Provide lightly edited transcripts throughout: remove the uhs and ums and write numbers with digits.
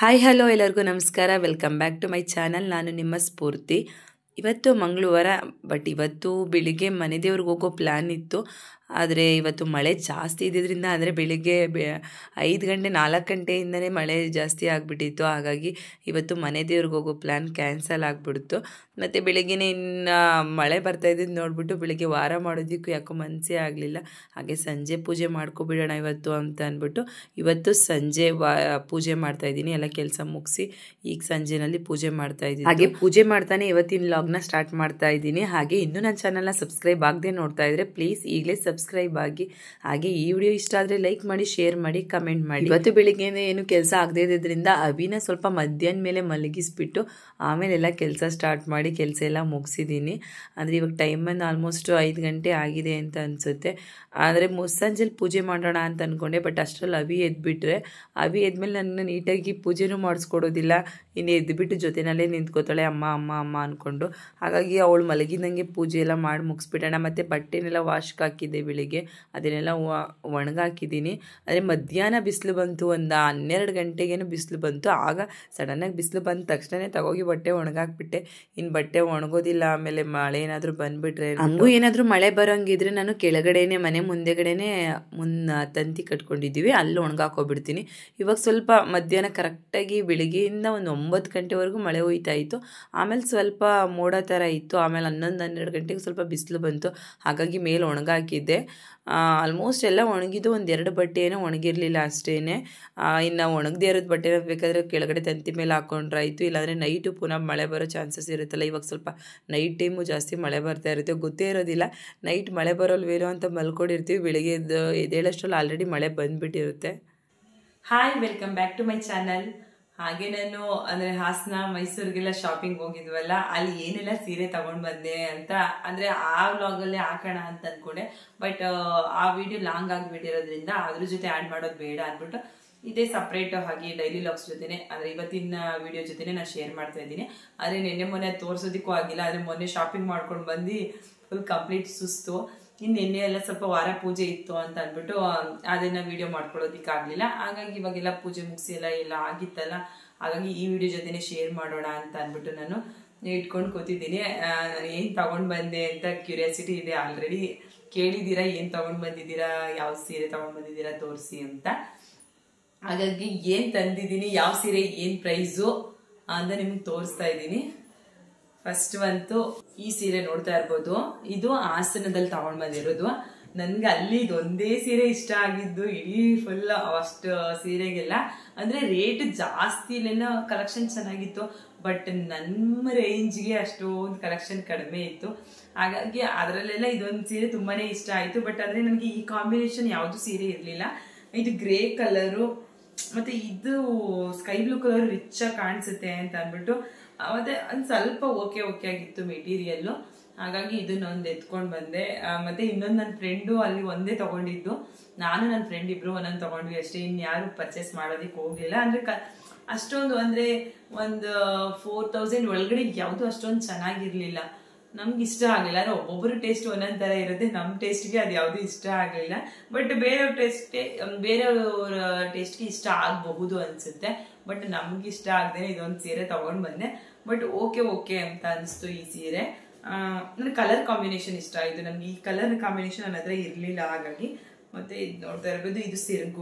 Hi hello ಎಲ್ಲರಿಗೂ ನಮಸ್ಕಾರ. Welcome back to my channel. ನಾನು ನಿಮ್ಮ ಸ್ಫೂರ್ತಿ. ಇವತ್ತು ಮಂಗಳವಾರ, ಬಟ್ ಇವತ್ತು ಬೆಳಿಗ್ಗೆ ಮನೆ ದೇವ್ರಿಗೆ ಹೋಗೋ ಪ್ಲ್ಯಾನ್ ಇತ್ತು. ಆದರೆ ಇವತ್ತು ಮಳೆ ಜಾಸ್ತಿ ಇದ್ದಿದ್ದರಿಂದ ಅಂದರೆ ಬೆಳಿಗ್ಗೆ 5 ಗಂಟೆ 4 ಗಂಟೆಯಿಂದನೇ ಮಳೆ ಜಾಸ್ತಿ ಆಗಿಬಿಟ್ಟಿತ್ತು. ಹಾಗಾಗಿ ಇವತ್ತು ಮನೆ ದೇವ್ರಿಗೆ ಹೋಗೋ ಪ್ಲ್ಯಾನ್ ಕ್ಯಾನ್ಸಲ್ ಆಗಿಬಿಡ್ತು. ಮತ್ತು ಬೆಳಿಗ್ಗೆನೇ ಇನ್ನು ಮಳೆ ಬರ್ತಾಯಿದ್ದು ನೋಡಿಬಿಟ್ಟು ಬೆಳಿಗ್ಗೆ ವಾರ ಮಾಡೋದಕ್ಕೂ ಯಾಕೋ ಮನಸ್ಸೇ ಆಗಲಿಲ್ಲ. ಹಾಗೆ ಸಂಜೆ ಪೂಜೆ ಮಾಡ್ಕೊಬಿಡೋಣ ಇವತ್ತು ಅಂತ ಅಂದ್ಬಿಟ್ಟು ಇವತ್ತು ಸಂಜೆ ಪೂಜೆ ಮಾಡ್ತಾಯಿದ್ದೀನಿ. ಎಲ್ಲ ಕೆಲಸ ಮುಗಿಸಿ ಈಗ ಸಂಜೆನಲ್ಲಿ ಪೂಜೆ ಮಾಡ್ತಾಯಿದ್ದೀನಿ. ಹಾಗೆ ಪೂಜೆ ಮಾಡ್ತಾನೆ ಇವತ್ತಿನ ಲಾಗ್ನ ಸ್ಟಾರ್ಟ್ ಮಾಡ್ತಾ ಇದ್ದೀನಿ. ಹಾಗೆ ಇನ್ನೂ ನನ್ನ ಚಾನಲ್ನ ಸಬ್ಸ್ಕ್ರೈಬ್ ಆಗದೆ ನೋಡ್ತಾ ಇದ್ರೆ ಪ್ಲೀಸ್ ಈಗಲೇ ಸಬ್ಸ್ಕ್ರೈಬ್ ಆಗಿ. ಹಾಗೆ ಈ ವಿಡಿಯೋ ಇಷ್ಟ ಆದರೆ ಲೈಕ್ ಮಾಡಿ, ಶೇರ್ ಮಾಡಿ, ಕಮೆಂಟ್ ಮಾಡಿ. ಇವತ್ತು ಬೆಳಿಗ್ಗೆ ಏನು ಕೆಲಸ ಆಗದೆ ಇದ್ದಿದ್ದರಿಂದ ಅವಿನ ಸ್ವಲ್ಪ ಮಧ್ಯಾಹ್ನ ಮೇಲೆ ಮಲಗಿಸ್ಬಿಟ್ಟು ಆಮೇಲೆ ಎಲ್ಲ ಕೆಲಸ ಸ್ಟಾರ್ಟ್ ಮಾಡಿ ಕೆಲಸ ಎಲ್ಲ ಮುಗಿಸಿದ್ದೀನಿ. ಅಂದರೆ ಇವಾಗ ಟೈಮನ್ನು ಆಲ್ಮೋಸ್ಟ್ 5 ಗಂಟೆ ಆಗಿದೆ ಅಂತ ಅನಿಸುತ್ತೆ. ಆದರೆ ಮುಸ್ಸಂಜೆಲಿ ಪೂಜೆ ಮಾಡೋಣ ಅಂತ ಅಂದ್ಕೊಂಡೆ, ಬಟ್ ಅಷ್ಟರಲ್ಲಿ ಅವಿ ಎದ್ಬಿಟ್ರೆ ಅವಿ ಎದ್ಮೇಲೆ ನನ್ನ ನೀಟಾಗಿ ಪೂಜೆನೂ ಮಾಡಿಸ್ಕೊಡೋದಿಲ್ಲ. ಇನ್ನು ಎದ್ಬಿಟ್ಟು ಜೊತೆನಲ್ಲೇ ನಿಂತ್ಕೋತಾಳೆ ಅಮ್ಮ ಅಮ್ಮ ಅಮ್ಮ ಅಂದ್ಕೊಂಡು. ಹಾಗಾಗಿ ಅವಳು ಮಲಗಿದಂಗೆ ಪೂಜೆ ಎಲ್ಲ ಮಾಡಿ ಮುಗಿಸ್ಬಿಡೋಣ. ಮತ್ತು ಬಟ್ಟೆನೆಲ್ಲ ವಾಶ್ಗೆ ಹಾಕಿದ್ದೆ ಬೆಳಿಗ್ಗೆ, ಅದನ್ನೆಲ್ಲ ಒಣಗಾಕಿದ್ದೀನಿ. ಅಂದರೆ ಮಧ್ಯಾಹ್ನ ಬಿಸಿಲು ಬಂತು, ಒಂದು 12 ಗಂಟೆಗೇನು ಬಿಸಿಲು ಬಂತು. ಆಗ ಸಡನ್ನಾಗಿ ಬಿಸಿಲು ಬಂದ ತಕ್ಷಣ ತಗೋಗಿ ಬಟ್ಟೆ ಒಣಗಾಕ್ಬಿಟ್ಟೆ. ಇನ್ನು ಬಟ್ಟೆ ಒಣಗೋದಿಲ್ಲ, ಆಮೇಲೆ ಮಳೆ ಏನಾದರೂ ಬಂದುಬಿಟ್ರೆ. ಹಂಗೂ ಏನಾದರೂ ಮಳೆ ಬರೋಂಗಿದ್ರೆ ನಾನು ಕೆಳಗಡೆನೆ ಮನೆ ಮುಂದೆಗಡೆನೆ ತಂತಿ ಕಟ್ಕೊಂಡಿದ್ದೀವಿ, ಅಲ್ಲಿ ಒಣಗಾಕೋಬಿಡ್ತೀನಿ. ಇವಾಗ ಸ್ವಲ್ಪ ಮಧ್ಯಾಹ್ನ ಕರೆಕ್ಟಾಗಿ ಬೆಳಿಗ್ಗೆಯಿಂದ ಒಂದು 9 ಗಂಟೆವರೆಗೂ ಮಳೆ ಹೋಯ್ತಾ ಇತ್ತು. ಆಮೇಲೆ ಸ್ವಲ್ಪ ಮೋಡ ಥರ ಇತ್ತು. ಆಮೇಲೆ 11-12 ಗಂಟೆಗೆ ಸ್ವಲ್ಪ ಬಿಸಿಲು ಬಂತು. ಹಾಗಾಗಿ ಮೇಲೆ ಒಣಗಾಕಿದ್ದೆ. ಆಲ್ಮೋಸ್ಟ್ ಎಲ್ಲ ಒಣಗಿದ್ದು, 1-2 ಬಟ್ಟೆ ಏನೋ ಒಣಗಿರಲಿಲ್ಲ ಅಷ್ಟೇ. ಇನ್ನು ಒಣಗದೇ ಇರೋದು ಬಟ್ಟೆ ಬೇಕಾದರೆ ಕೆಳಗಡೆ ತಂತಿ ಮೇಲೆ ಹಾಕೊಂಡ್ರೆ ಆಯಿತು. ಇಲ್ಲಾಂದರೆ ನೈಟು ಪುನಃ ಮಳೆ ಬರೋ ಚಾನ್ಸಸ್ ಇರುತ್ತಲ್ಲ. ಇವಾಗ ಸ್ವಲ್ಪ ನೈಟ್ ಟೈಮು ಜಾಸ್ತಿ ಮಳೆ ಬರ್ತಾ ಇರುತ್ತೆ, ಗೊತ್ತೇ ಇರೋದಿಲ್ಲ. ನೈಟ್ ಮಳೆ ಬರೋಲ್ವೇನೋ ಅಂತ ಮಲ್ಕೊಂಡಿರ್ತೀವಿ, ಬೆಳಿಗ್ಗೆ ಎದ್ದೇಳಷ್ಟರಲ್ಲಿ ಆಲ್ರೆಡಿ ಮಳೆ ಬಂದುಬಿಟ್ಟಿರುತ್ತೆ. Hi, welcome back to my channel. ಹಾಗೆ ನಾನು ಅಂದರೆ ಹಾಸನ ಮೈಸೂರಿಗೆಲ್ಲ ಶಾಪಿಂಗ್ ಹೋಗಿದ್ವಲ್ಲ, ಅಲ್ಲಿ ಏನೆಲ್ಲ ಸೀರೆ ತಗೊಂಡು ಬಂದೆ ಅಂತ ಅಂದರೆ ಆ ವ್ಲಾಗಲ್ಲೇ ಹಾಕೋಣ ಅಂತ ಅಂದ್ಕೊಂಡೆ. ಬಟ್ ಆ ವಿಡಿಯೋ ಲಾಂಗ್ ಆಗಿಬಿಟ್ಟಿರೋದ್ರಿಂದ ಅದ್ರ ಜೊತೆ ಆ್ಯಡ್ ಮಾಡೋದು ಬೇಡ ಅಂದ್ಬಿಟ್ಟು ಇದೇ ಸಪ್ರೇಟ್ ಹಾಗೆ ಡೈಲಿ ಲಾಗ್ಸ್ ಜೊತೆನೆ, ಅಂದರೆ ಇವತ್ತಿನ ವಿಡಿಯೋ ಜೊತೆನೆ ನಾನು ಶೇರ್ ಮಾಡ್ತಾ ಇದ್ದೀನಿ. ಆದರೆ ನಿನ್ನೆ ಮೊನ್ನೆ ತೋರಿಸೋದಕ್ಕೂ ಆಗಿಲ್ಲ. ಆದರೆ ಮೊನ್ನೆ ಶಾಪಿಂಗ್ ಮಾಡ್ಕೊಂಡು ಬಂದು ಫುಲ್ ಕಂಪ್ಲೀಟ್ ಸುಸ್ತು. ಇನ್ನು ನಿನ್ನೆ ಎಲ್ಲ ಸ್ವಲ್ಪ ವಾರ ಪೂಜೆ ಇತ್ತು ಅಂತ ಅಂದ್ಬಿಟ್ಟು ಅದನ್ನು ವಿಡಿಯೋ ಮಾಡ್ಕೊಳ್ಳೋದಕ್ಕಾಗಲಿಲ್ಲ. ಹಾಗಾಗಿ ಇವಾಗೆಲ್ಲ ಪೂಜೆ ಮುಗಿಸಿ ಎಲ್ಲ ಆಗಿತ್ತಲ್ಲ, ಹಾಗಾಗಿ ಈ ವಿಡಿಯೋ ಜೊತೆನೆ ಶೇರ್ ಮಾಡೋಣ ಅಂತ ಅಂದ್ಬಿಟ್ಟು ನಾನು ಇಟ್ಕೊಂಡು ಕೂತಿದ್ದೀನಿ. ಏನು ತೊಗೊಂಡು ಬಂದೆ ಅಂತ ಕ್ಯೂರಿಯಾಸಿಟಿ ಇದೆ. ಆಲ್ರೆಡಿ ಕೇಳಿದ್ದೀರಾ ಏನು ತೊಗೊಂಡು ಬಂದಿದ್ದೀರಾ, ಯಾವ ಸೀರೆ ತೊಗೊಂಡು ಬಂದಿದ್ದೀರಾ ತೋರಿಸಿ ಅಂತ. ಹಾಗಾಗಿ ಏನು ತಂದಿದ್ದೀನಿ, ಯಾವ ಸೀರೆ ಏನು ಪ್ರೈಸು ಅಂತ ನಿಮ್ಗೆ ತೋರಿಸ್ತಾ ಇದ್ದೀನಿ. ಫಸ್ಟ್ ಅಂತೂ ಈ ಸೀರೆ ನೋಡ್ತಾ ಇರ್ಬೋದು. ಇದು ಹಾಸನದಲ್ಲಿ ತಗೊಂಡು ಬಂದಿರೋದು. ನನ್ಗೆ ಅಲ್ಲಿ ಇದೊಂದೇ ಸೀರೆ ಇಷ್ಟ ಆಗಿದ್ದು ಇಡೀ ಫುಲ್ ಅಷ್ಟು ಸೀರೆಗೆಲ್ಲ. ಅಂದರೆ ರೇಟ್ ಜಾಸ್ತಿ ಇಲ್ಲೆಲ್ಲ ಕಲೆಕ್ಷನ್ ಚೆನ್ನಾಗಿತ್ತು, ಬಟ್ ನಮ್ಮ ರೇಂಜ್ಗೆ ಅಷ್ಟೊಂದು ಕಲೆಕ್ಷನ್ ಕಡಿಮೆ ಇತ್ತು. ಹಾಗಾಗಿ ಅದರಲ್ಲೆಲ್ಲ ಇದೊಂದು ಸೀರೆ ತುಂಬಾ ಇಷ್ಟ ಆಯಿತು. ಬಟ್ ಅಂದರೆ ನನಗೆ ಈ ಕಾಂಬಿನೇಷನ್ ಯಾವುದು ಸೀರೆ ಇರಲಿಲ್ಲ. ಇದು ಗ್ರೇ ಕಲರು ಮತ್ತು ಇದು ಸ್ಕೈ ಬ್ಲೂ ಕಲರ್ ರಿಚ್ಚಾಗಿ ಕಾಣಿಸುತ್ತೆ ಅಂತ ಅಂದ್ಬಿಟ್ಟು ಮತ್ತೆ ಒಂದು ಸ್ವಲ್ಪ ಓಕೆ ಆಗಿತ್ತು ಮೆಟೀರಿಯಲ್ಲು. ಹಾಗಾಗಿ ಇದನ್ನೊಂದು ಎತ್ಕೊಂಡು ಬಂದೆ. ಮತ್ತು ಇನ್ನೊಂದು ನನ್ನ ಫ್ರೆಂಡು ಅಲ್ಲಿ ಒಂದೇ ತೊಗೊಂಡಿದ್ದು, ನಾನು ನನ್ನ ಫ್ರೆಂಡ್ ಇಬ್ಬರು ಒಂದೊಂದು ತೊಗೊಂಡ್ವಿ ಅಷ್ಟೇ. ಇನ್ಯಾರು ಪರ್ಚೇಸ್ ಮಾಡೋದಕ್ಕೆ ಹೋಗಲಿಲ್ಲ. ಅಂದರೆ ಅಷ್ಟೊಂದು ಅಂದರೆ ಒಂದು 4000 ಒಳಗಡೆ ಯಾವುದು ಅಷ್ಟೊಂದು ಚೆನ್ನಾಗಿರಲಿಲ್ಲ, ನಮ್ಗೆ ಇಷ್ಟ ಆಗಲಿಲ್ಲ. ಅಂದರೆ ಒಬ್ಬೊಬ್ಬರು ಟೇಸ್ಟ್ ಒಂದೊಂದು ಥರ ಇರುತ್ತೆ, ನಮ್ಮ ಟೇಸ್ಟ್ಗೆ ಅದು ಯಾವುದೂ ಇಷ್ಟ ಆಗಲಿಲ್ಲ. ಬಟ್ ಬೇರೆಯವ್ರ ಟೇಸ್ಟ್ಗೆ ಇಷ್ಟ ಆಗಬಹುದು ಅನಿಸುತ್ತೆ. ಬಟ್ ನಮ್ಗೆ ಇಷ್ಟ ಆಗದೆ ಇದೊಂದು ಸೀರೆ ತೊಗೊಂಡು ಬಂದೆ. ಬಟ್ ಓಕೆ ಅಂತ ಅನಿಸ್ತು ಈ ಸೀರೆ. ನನಗೆ ಕಲರ್ ಕಾಂಬಿನೇಷನ್ ಇಷ್ಟ ಆಯಿತು. ನನಗೆ ಈ ಕಲರ್ ಕಾಂಬಿನೇಷನ್ ನನ್ನ ಹತ್ರ ಇರಲಿಲ್ಲ. ಹಾಗಾಗಿ ಮತ್ತು ಇದು ನೋಡ್ತಾ ಇರ್ಬೋದು, ಇದು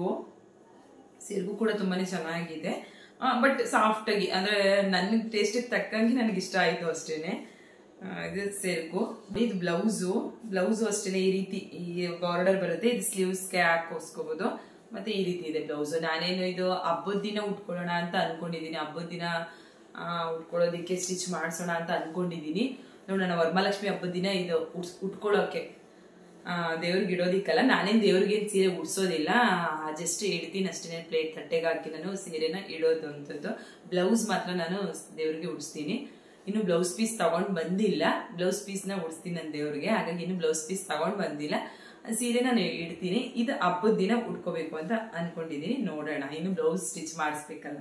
ಸೆರಗು ಕೂಡ ತುಂಬಾ ಚೆನ್ನಾಗಿದೆ. ಬಟ್ ಸಾಫ್ಟಾಗಿ ಅಂದರೆ ನನ್ನ ಟೇಸ್ಟಿಗೆ ತಕ್ಕಂಗೆ ನನಗೆ ಇಷ್ಟ ಆಯಿತು ಅಷ್ಟೇ. ಇದು ಸೆರಗು. ಇದು ಬ್ಲೌಸು ಅಷ್ಟೇ ಈ ರೀತಿ ಈ ಬಾರ್ಡರ್ ಬರುತ್ತೆ. ಇದು ಸ್ಲೀವ್ಸ್ಗೆ ಹಾಕೋಸ್ಕೋಬಹುದು. ಮತ್ತೆ ಈ ರೀತಿ ಇದೆ ಬ್ಲೌಸು. ನಾನೇನು ಇದು ಹಬ್ಬದ ದಿನ ಉಟ್ಕೊಳ್ಳೋಣ ಅಂತ ಅನ್ಕೊಂಡಿದ್ದೀನಿ. ಹಬ್ಬದ ದಿನ ಉಟ್ಕೊಳ್ಳೋದಕ್ಕೆ ಸ್ಟಿಚ್ ಮಾಡಿಸೋಣ ಅಂತ ಅನ್ಕೊಂಡಿದ್ದೀನಿ. ನೋಡೋಣ, ವರಮಹಾಲಕ್ಷ್ಮಿ ಹಬ್ಬದ ದಿನ ಇದು ಉಟ್ಕೊಳ್ಳೋಕೆ ದೇವ್ರಿಗೆ ಇಡೋದಿಕ್ಕಲ್ಲ. ನಾನೇನು ದೇವ್ರಿಗೆ ಸೀರೆ ಉಡ್ಸೋದಿಲ್ಲ, ಜಸ್ಟ್ ಇಡ್ತೀನಿ ಅಷ್ಟೇ. ಪ್ಲೇಟ್ ತಟ್ಟೆಗೆ ಹಾಕಿ ನಾನು ಸೀರೆನ ಇಡೋದು ಅಂಥದ್ದು. ಬ್ಲೌಸ್ ಮಾತ್ರ ನಾನು ದೇವ್ರಿಗೆ ಉಡಿಸ್ತೀನಿ. ಇನ್ನು ಬ್ಲೌಸ್ ಪೀಸ್ ತಗೊಂಡು ಬಂದಿಲ್ಲ. ಬ್ಲೌಸ್ ಪೀಸ್ನ ಉಡಿಸ್ತೀನಿ ನನ್ನ ದೇವ್ರಿಗೆ. ಹಾಗಾಗಿ ಇನ್ನು ಬ್ಲೌಸ್ ಪೀಸ್ ತಗೊಂಡು ಬಂದಿಲ್ಲ. ಸೀರೆ ನಾನು ಇಡ್ತೀನಿ. ಇದು ಹಬ್ಬದ ದಿನ ಉಟ್ಕೋಬೇಕು ಅಂತ ಅನ್ಕೊಂಡಿದ್ದೀನಿ. ನೋಡೋಣ, ಇನ್ನು ಬ್ಲೌಸ್ ಸ್ಟಿಚ್ ಮಾಡಿಸ್ಬೇಕಲ್ಲ.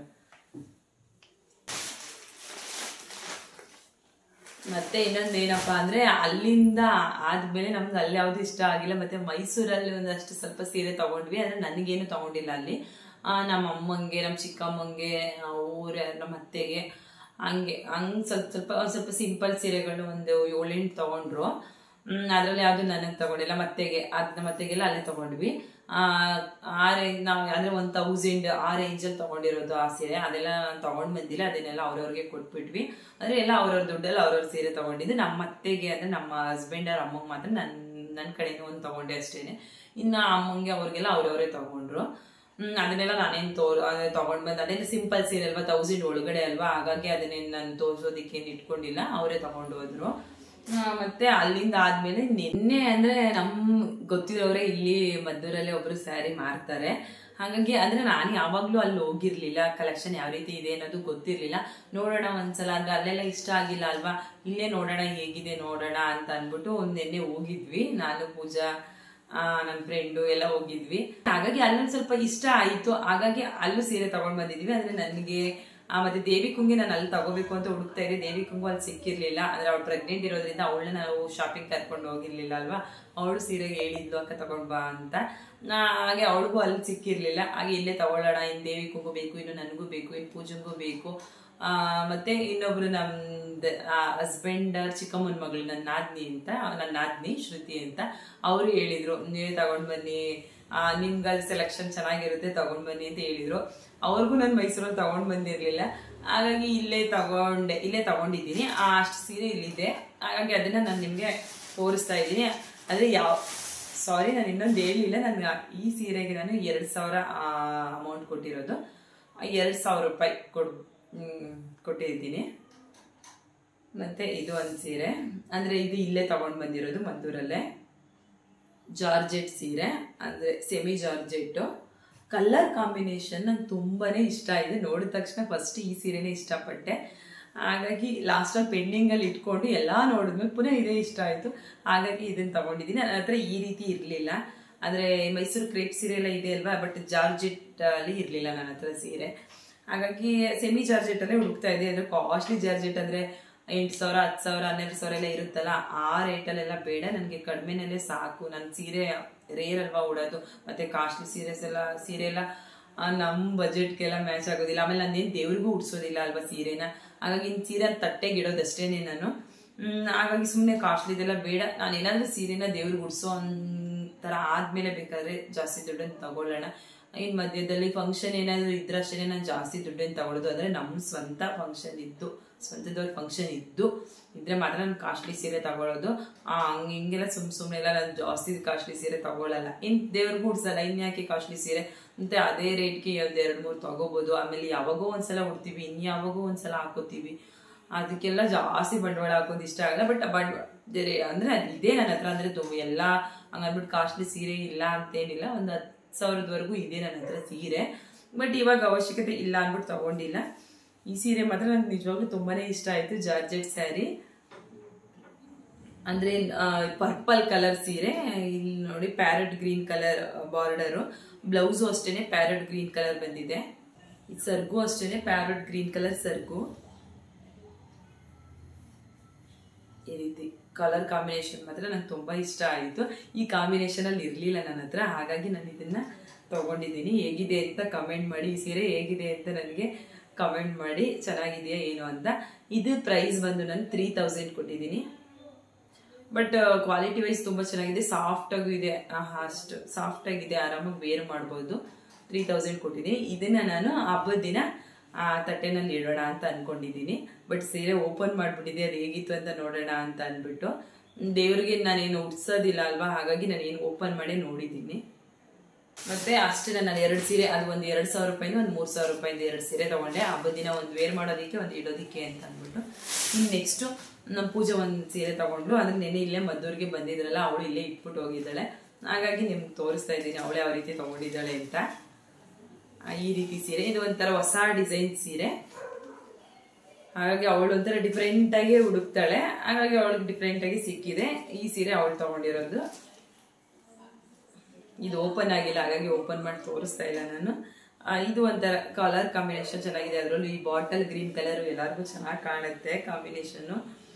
ಮತ್ತೆ ಇನ್ನೊಂದೇನಪ್ಪ ಅಂದರೆ ಅಲ್ಲಿಂದ ಆದಮೇಲೆ ನಮ್ಗೆ ಅಲ್ಲಿ ಯಾವುದು ಇಷ್ಟ ಆಗಿಲ್ಲ. ಮತ್ತು ಮೈಸೂರಲ್ಲಿ ಒಂದಷ್ಟು ಸ್ವಲ್ಪ ಸೀರೆ ತೊಗೊಂಡ್ವಿ, ಅಂದರೆ ನನಗೇನು ತೊಗೊಂಡಿಲ್ಲ ಅಲ್ಲಿ. ನಮ್ಮ ಅಮ್ಮಂಗೆ, ನಮ್ಮ ಚಿಕ್ಕಮ್ಮಂಗೆ, ನಮ್ಮ ಅತ್ತೆಗೆ ಹಂಗೆ ಸ್ವಲ್ಪ ಸ್ವಲ್ಪ ಸಿಂಪಲ್ ಸೀರೆಗಳು ಒಂದು 7-8 ತಗೊಂಡ್ರು. ಅದ್ರಲ್ಲಿ ಯಾವ್ದು ನನಗೆ ತಗೊಂಡಿಲ್ಲ, ಮತ್ತೆಗೆಲ್ಲ ಅಲ್ಲೇ ತಗೊಂಡ್ವಿ. ನಾವು ಅಂದ್ರೆ 1000 ಆ ರೇಂಜಲ್ಲಿ ತಗೊಂಡಿರೋದು ಆ ಸೀರೆ. ಅದೆಲ್ಲ ತಗೊಂಡ್ ಬಂದಿಲ್ಲ, ಅದನ್ನೆಲ್ಲ ಅವ್ರವ್ರಿಗೆ ಕೊಟ್ಬಿಟ್ವಿ. ಅಂದ್ರೆ ಎಲ್ಲ ಅವ್ರವ್ರ ದುಡ್ಡಲ್ಲಿ ಅವ್ರವ್ರ ಸೀರೆ ತಗೊಂಡಿದ್ದು. ನಮ್ಮ ಅತ್ತೆಗೆ ಅಂದ್ರೆ ನಮ್ಮ ಹಸ್ಬೆಂಡ್ ಅವ್ರ ಅಮ್ಮಂಗೆ ಮಾತ್ರ ನನ್ನ ಕಡೆಯಿಂದ ಒಂದು ತಗೊಂಡೆ ಅಷ್ಟೇನೆ. ಇನ್ನು ಅಮ್ಮಂಗೆ ಅವ್ರಿಗೆಲ್ಲ ಅವ್ರವರೇ ತಗೊಂಡ್ರು. ಅದನ್ನೆಲ್ಲ ನಾನೇನು ತಗೊಂಡ್ ಬಂದು, ಅದೇನು ಸಿಂಪಲ್ ಸೀರೆ ಅಲ್ವಾ, 1000 ಒಳಗಡೆ ಅಲ್ವಾ, ಹಾಗಾಗಿ ಅದನ್ನೇನು ನಾನು ತೋರ್ಸೋದಿಕ್ಕೆ ಇಟ್ಕೊಂಡಿಲ್ಲ, ಅವರೇ ತಗೊಂಡು ಹೋದ್ರು. ಮತ್ತೆ ಅಲ್ಲಿಂದ ಆದ್ಮೇಲೆ ನಿನ್ನೆ ಅಂದ್ರೆ ಗೊತ್ತಿರೋರೇ ಇಲ್ಲಿ ಮದ್ದೂರಲ್ಲೇ ಒಬ್ರು ಸ್ಯಾರಿ ಮಾರ್ತಾರೆ. ಹಾಗಾಗಿ ಅಂದ್ರೆ ನಾನು ಯಾವಾಗ್ಲೂ ಅಲ್ಲಿ ಹೋಗಿರ್ಲಿಲ್ಲ, ಕಲೆಕ್ಷನ್ ಯಾವ ರೀತಿ ಇದೆ ಅನ್ನೋದು ಗೊತ್ತಿರ್ಲಿಲ್ಲ. ನೋಡೋಣ ಒಂದ್ಸಲ, ಅಂದ್ರೆ ಅಲ್ಲೆಲ್ಲ ಇಷ್ಟ ಆಗಿಲ್ಲ ಅಲ್ವಾ, ಇಲ್ಲೇ ನೋಡೋಣ ಹೇಗಿದೆ ನೋಡೋಣ ಅಂತ ಅನ್ಬಿಟ್ಟು ನಿನ್ನೆ ಹೋಗಿದ್ವಿ. ನಾನು, ಪೂಜಾ, ನನ್ನ ಫ್ರೆಂಡು ಎಲ್ಲ ಹೋಗಿದ್ವಿ. ಹಾಗಾಗಿ ಅಲ್ಲೊಂದು ಸ್ವಲ್ಪ ಇಷ್ಟ ಆಯ್ತು, ಹಾಗಾಗಿ ಅಲ್ಲೂ ಸೀರೆ ತಗೊಂಡ್ ಬಂದಿದ್ವಿ. ಅಂದ್ರೆ ನನಗೆ ಮತ್ತೆ ದೇವಿ ಕುಂಗಿ ನಾನು ಅಲ್ಲಿ ತಗೋಬೇಕು ಅಂತ ಹುಡುಕ್ತಾ ಇದ್ದೆ. ದೇವಿ ಕುಂಗು ಅಲ್ಲಿ ಸಿಕ್ಕಿರ್ಲಿಲ್ಲ, ಅಂದ್ರೆ ಅವ್ಳು ಪ್ರೆಗ್ನೆಂಟ್ ಇರೋದ್ರಿಂದ ಅವಳನ್ನ ನಾವು ಶಾಪಿಂಗ್ ಕರ್ಕೊಂಡು ಹೋಗಿರ್ಲಿಲ್ಲ ಅಲ್ವಾ. ಅವಳು ಸೀರೆಗೆ ಹೇಳಿದ್ಲು ಅಕ್ಕ ತಗೊಂಡ್ ಬಾ ಅಂತ. ಹಾಗೆ ಅವಳಿಗೂ ಅಲ್ಲಿ ಸಿಕ್ಕಿರ್ಲಿಲ್ಲ, ಹಾಗೆ ಇಲ್ಲೇ ತಗೊಳ್ಳೋಣ. ಇನ್ನು ದೇವಿ ಕುಂಗು ಬೇಕು, ಇನ್ನು ನನಗೂ ಬೇಕು, ಇನ್ನು ಪೂಜೆಗೂ ಬೇಕು. ಮತ್ತೆ ಇನ್ನೊಬ್ರು ನಮ್ದು ಹಸ್ಬೆಂಡ್ ಚಿಕ್ಕಮ್ಮನ ಮಗಳು, ನನ್ನ ನಾದ್ನಿ ಶ್ರುತಿ ಅಂತ, ಅವರು ಹೇಳಿದ್ರು ನೀವೇ ತಗೊಂಡ್ ಬನ್ನಿ, ನಿಮ್ಗಲ್ಲಿ ಸೆಲೆಕ್ಷನ್ ಚೆನ್ನಾಗಿರುತ್ತೆ ತಗೊಂಡ್ ಬನ್ನಿ ಅಂತ ಹೇಳಿದ್ರು. ಅವ್ರಿಗೂ ನಾನು ಮೈಸೂರಲ್ಲಿ ತಗೊಂಡ್ ಬಂದಿರ್ಲಿಲ್ಲ, ಹಾಗಾಗಿ ಇಲ್ಲೇ ತಗೊಂಡಿದ್ದೀನಿ. ಅಷ್ಟು ಸೀರೆ ಇಲ್ಲಿದೆ, ಹಾಗಾಗಿ ಅದನ್ನ ನಾನು ನಿಮ್ಗೆ ತೋರಿಸ್ತಾ ಇದ್ದೀನಿ. ಆದ್ರೆ ನಾನು ಇನ್ನೊಂದು ಹೇಳಿಲ್ಲ, ನನ್ಗೆ ಈ ಸೀರೆಗೆ ನಾನು 2000 ಅಮೌಂಟ್ ಕೊಟ್ಟಿರೋದು. 2000 ರೂಪಾಯಿ ಕೊಟ್ಟಿದ್ದೀನಿ. ಮತ್ತೆ ಇದು ಒಂದು ಸೀರೆ, ಅಂದ್ರೆ ಇದು ಇಲ್ಲೇ ತಗೊಂಡ್ ಬಂದಿರೋದು ಮದ್ದೂರಲ್ಲೇ. ಜಾರ್ಜೆಟ್ ಸೀರೆ, ಅಂದ್ರೆ ಸೆಮಿ ಜಾರ್ಜೆಟ್. ಕಲರ್ ಕಾಂಬಿನೇಷನ್ ನಂಗೆ ತುಂಬಾನೇ ಇಷ್ಟ ಆಗಿದೆ. ನೋಡಿದ ತಕ್ಷಣ ಫಸ್ಟ್ ಈ ಸೀರೆನೇ ಇಷ್ಟಪಟ್ಟೆ. ಹಾಗಾಗಿ ಲಾಸ್ಟಲ್ಲಿ ಪೆಂಡಿಂಗ್ ಅಲ್ಲಿ ಇಟ್ಕೊಂಡು ಎಲ್ಲಾ ನೋಡಿದ್ಮೇಲೆ ಪುನಃ ಇದೇ ಇಷ್ಟ ಆಯ್ತು, ಹಾಗಾಗಿ ಇದನ್ನ ತಗೊಂಡಿದ್ದೀನಿ. ನನ್ನ ಹತ್ರ ಈ ರೀತಿ ಇರ್ಲಿಲ್ಲ, ಅಂದ್ರೆ ಮೈಸೂರು ಕ್ರೇಪ್ ಸೀರೆ ಎಲ್ಲ ಇದೆ ಅಲ್ವಾ, ಬಟ್ ಜಾರ್ಜೆಟ್ ಅಲ್ಲಿ ಇರ್ಲಿಲ್ಲ ನನ್ನ ಹತ್ರ ಸೀರೆ. ಹಾಗಾಗಿ ಸೆಮಿ ಜಾರ್ಜೆಟ್ ಅಲ್ಲೇ ಹುಡುಕ್ತಾ ಇದೆ. ಅಂದ್ರೆ ಕಾಸ್ಟ್ಲಿ ಜಾರ್ಜೆಟ್ ಅಂದ್ರೆ 8000, 10,000, 12,000 ಎಲ್ಲ ಇರುತ್ತಲ್ಲ, ಆ ರೇಟಲ್ಲೆಲ್ಲ ಬೇಡ, ನನಗೆ ಕಡಿಮೆನಲ್ಲೇ ಸಾಕು. ನನ್ನ ಸೀರೆ ರೇರ್ ಅಲ್ವಾ ಉಡೋದು, ಮತ್ತೆ ಕಾಸ್ಟ್ಲಿ ಸೀರೆ ಎಲ್ಲ ನಮ್ಮ ಬಜೆಟ್ಗೆಲ್ಲ ಮ್ಯಾಚ್ ಆಗೋದಿಲ್ಲ. ಆಮೇಲೆ ನಾನೇನು ದೇವ್ರಿಗೂ ಉಡ್ಸೋದಿಲ್ಲ ಅಲ್ವಾ ಸೀರೆನ, ಹಾಗಾಗಿ ಇನ್ನು ಸೀರೆ ತಟ್ಟೆಗೆ ಇಡೋದಷ್ಟೇನೆ ನಾನು. ಹಾಗಾಗಿ ಸುಮ್ಮನೆ ಕಾಸ್ಟ್ಲಿದೆಲ್ಲ ಬೇಡ, ನಾನು ಏನಾದ್ರೂ ಸೀರೆನ ದೇವ್ರಿಗೆ ಉಡ್ಸೋ ತರ ಆದ್ಮೇಲೆ ಬೇಕಾದ್ರೆ ಜಾಸ್ತಿ ದುಡ್ಡನ್ನು ತಗೊಳ್ಳೋಣ. ಇನ್ ಮಧ್ಯದಲ್ಲಿ ಫಂಕ್ಷನ್ ಏನಾದ್ರು ಇದ್ರಷ್ಟೇ ನಾನು ಜಾಸ್ತಿ ದುಡ್ಡನ್ನು ತಗೊಳ್ಳೋದು. ಅಂದ್ರೆ ನಮ್ಮ ಸ್ವಂತದವ್ರ ಫಂಕ್ಷನ್ ಇದ್ರೆ ಮಾತ್ರ ನಾನು ಕಾಸ್ಟ್ಲಿ ಸೀರೆ ತಗೊಳ್ಳೋದು. ಹಿಂಗೆಲ್ಲ ಸುಮ್ಮನೆಲ್ಲ ನಾನು ಜಾಸ್ತಿ ಕಾಸ್ಟ್ಲಿ ಸೀರೆ ತಗೊಳ್ಳಲ್ಲ. ಇನ್ ದೇವ್ರಿಗೂ ಉಡ್ಸಲ್ಲ, ಇನ್ಯಾಕೆ ಕಾಸ್ಟ್ಲಿ ಸೀರೆ ಮತ್ತೆ ಅದೇ ರೇಟ್ಗೆ 2-3 ತಗೋಬಹುದು. ಆಮೇಲೆ ಯಾವಾಗೋ ಒಂದ್ಸಲ ಉಡ್ತೀವಿ, ಯಾವಾಗೋ ಒಂದ್ಸಲ ಹಾಕೋತೀವಿ, ಅದಕ್ಕೆಲ್ಲ ಜಾಸ್ತಿ ಬಂಡವಾಳ ಹಾಕೋದು ಇಷ್ಟ ಆಗಲ್ಲ. ಬಟ್ ಅಂದ್ರೆ ಅದಿದೆ ನನ್ನ ಹತ್ರ, ಅಂದ್ರೆ ಎಲ್ಲ ಹಂಗನ್ಬಿಟ್ಟು ಕಾಸ್ಟ್ಲಿ ಸೀರೆ ಇಲ್ಲ ಅಂತೇನಿಲ್ಲ, ಒಂದು 10,000ವರೆಗೂ ಇದೆ ನನ್ನ ಹತ್ರ ಸೀರೆ. ಬಟ್ ಇವಾಗ ಅವಶ್ಯಕತೆ ಇಲ್ಲ ಅಂದ್ಬಿಟ್ಟು ತಗೊಂಡಿಲ್ಲ. ಈ ಸೀರೆ ಮಾತ್ರ ನನ್ಗೆ ನಿಜವಾಗ್ಲೂ ತುಂಬಾನೇ ಇಷ್ಟ ಆಯ್ತು. ಜಾರ್ಜೆಟ್ ಸ್ಯಾರಿ, ಅಂದ್ರೆ ಪರ್ಪಲ್ ಕಲರ್ ಸೀರೆ. ಇಲ್ಲಿ ನೋಡಿ parrot green colour border, blouse ಅಷ್ಟೇನೆ ಪ್ಯಾರೆಟ್ ಗ್ರೀನ್ ಕಲರ್ ಬಂದಿದೆ. ಸರ್ಗು ಅಷ್ಟೇನೆ ಪ್ಯಾರೆಟ್ ಗ್ರೀನ್ ಕಲರ್ ಸರ್ಗು. ಈ ರೀತಿ ಕಲರ್ ಕಾಂಬಿನೇಷನ್ ಮಾತ್ರ ನಂಗೆ ತುಂಬಾ ಇಷ್ಟ ಆಯಿತು. ಈ ಕಾಂಬಿನೇಷನ್ ಅಲ್ಲಿ ಇರ್ಲಿಲ್ಲ ನನ್ನ ಹತ್ರ, ಹಾಗಾಗಿ ನಾನು ಇದನ್ನ ತಗೊಂಡಿದ್ದೀನಿ. ಹೇಗಿದೆ ಅಂತ ಕಮೆಂಟ್ ಮಾಡಿ, ಈ ಸೀರೆ ಹೇಗಿದೆ ಅಂತ ನನಗೆ ಕಮೆಂಟ್ ಮಾಡಿ, ಚೆನ್ನಾಗಿದೆಯಾ ಏನು ಅಂತ. ಇದು ಪ್ರೈಸ್ ಬಂದು ನಾನು 3000 ಕೊಟ್ಟಿದ್ದೀನಿ. ಬಟ್ ಕ್ವಾಲಿಟಿ ವೈಸ್ ತುಂಬಾ ಚೆನ್ನಾಗಿದೆ, ಸಾಫ್ಟ್ ಆಗೂ ಇದೆ, ಅಷ್ಟು ಸಾಫ್ಟ್ ಆಗಿದೆ, ಆರಾಮಾಗಿ ವೇರ್ ಮಾಡ್ಬೋದು. 3000 ಕೊಟ್ಟಿದ್ದೀನಿ. ಇದನ್ನ ನಾನು ಹಬ್ಬದ ದಿನ ತಟ್ಟೆನಲ್ಲಿ ಇಡೋಣ ಅಂತ ಅನ್ಕೊಂಡಿದ್ದೀನಿ. ಬಟ್ ಸೀರೆ ಓಪನ್ ಮಾಡ್ಬಿಟ್ಟಿದೆ, ಅದು ಹೇಗಿತ್ತು ಅಂತ ನೋಡೋಣ ಅಂತ ಅಂದ್ಬಿಟ್ಟು. ದೇವ್ರಿಗೆ ನಾನೇನು ಉಡ್ಸೋದಿಲ್ಲ ಅಲ್ವಾ, ಹಾಗಾಗಿ ನಾನೇನು ಓಪನ್ ಮಾಡಿ ನೋಡಿದ್ದೀನಿ. ಮತ್ತೆ ಅಷ್ಟೇ ನಾನು 2 ಸೀರೆ, ಅದು ಒಂದು 2000 ರೂಪಾಯಿಂದ ಒಂದು 3000 ರೂಪಾಯಿಂದ 2 ಸೀರೆ ತಗೊಂಡೆ. ಹಬ್ಬದ ದಿನ ಒಂದು ವೇರ್ ಮಾಡೋದಕ್ಕೆ, ಒಂದು ಇಡೋದಿಕ್ಕೆ ಅಂತ ಅಂದ್ಬಿಟ್ಟು. ಇನ್ನು ನೆಕ್ಸ್ಟ್ ನಮ್ಮ ಪೂಜೆ ಒಂದು ಸೀರೆ ತಗೊಂಡ್ಲು, ಅದನ್ನ ನೆನೆ ಇಲ್ಲೇ ಮದ್ದೂರಿಗೆ ಬಂದಿದ್ರಲ್ಲ, ಅವಳು ಇಲ್ಲೇ ಇಟ್ಬಿಟ್ಟು ಹೋಗಿದ್ದಾಳೆ. ಹಾಗಾಗಿ ನಿಮ್ಗೆ ತೋರಿಸ್ತಾ ಇದ್ದೀನಿ ಅವಳು ಯಾವ ರೀತಿ ತಗೊಂಡಿದ್ದಾಳೆ ಅಂತ. ಈ ರೀತಿ ಸೀರೆ, ಇದು ಒಂಥರ ಹೊಸ ಡಿಸೈನ್ ಸೀರೆ. ಹಾಗಾಗಿ ಅವಳು ಒಂಥರ ಡಿಫ್ರೆಂಟ್ ಆಗಿ ಹುಡುಕ್ತಾಳೆ, ಹಾಗಾಗಿ ಅವಳಿಗೆ ಡಿಫ್ರೆಂಟ್ ಆಗಿ ಸಿಕ್ಕಿದೆ. ಈ ಸೀರೆ ಅವಳು ತಗೊಂಡಿರೋದು. ಇದು ಓಪನ್ ಆಗಿಲ್ಲ, ಹಾಗಾಗಿ ಓಪನ್ ಮಾಡಿ ತೋರಿಸ್ತಾ ಇಲ್ಲ ನಾನು. ಇದು ಒಂಥರ ಕಲರ್ ಕಾಂಬಿನೇಷನ್ ಚೆನ್ನಾಗಿದೆ, ಅದರಲ್ಲೂ ಈ ಬಾಟಲ್ ಗ್ರೀನ್ ಕಲರ್ ಎಲ್ಲರಿಗೂ ಚೆನ್ನಾಗಿ ಕಾಣುತ್ತೆ ಕಾಂಬಿನೇಷನ್.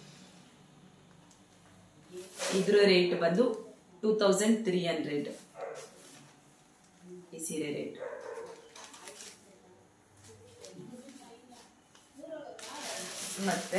ಇದ್ರ ರೇಟ್ ಬಂದು 2300 ಈ ಸೀರೆ ರೇಟ್. ಮತ್ತು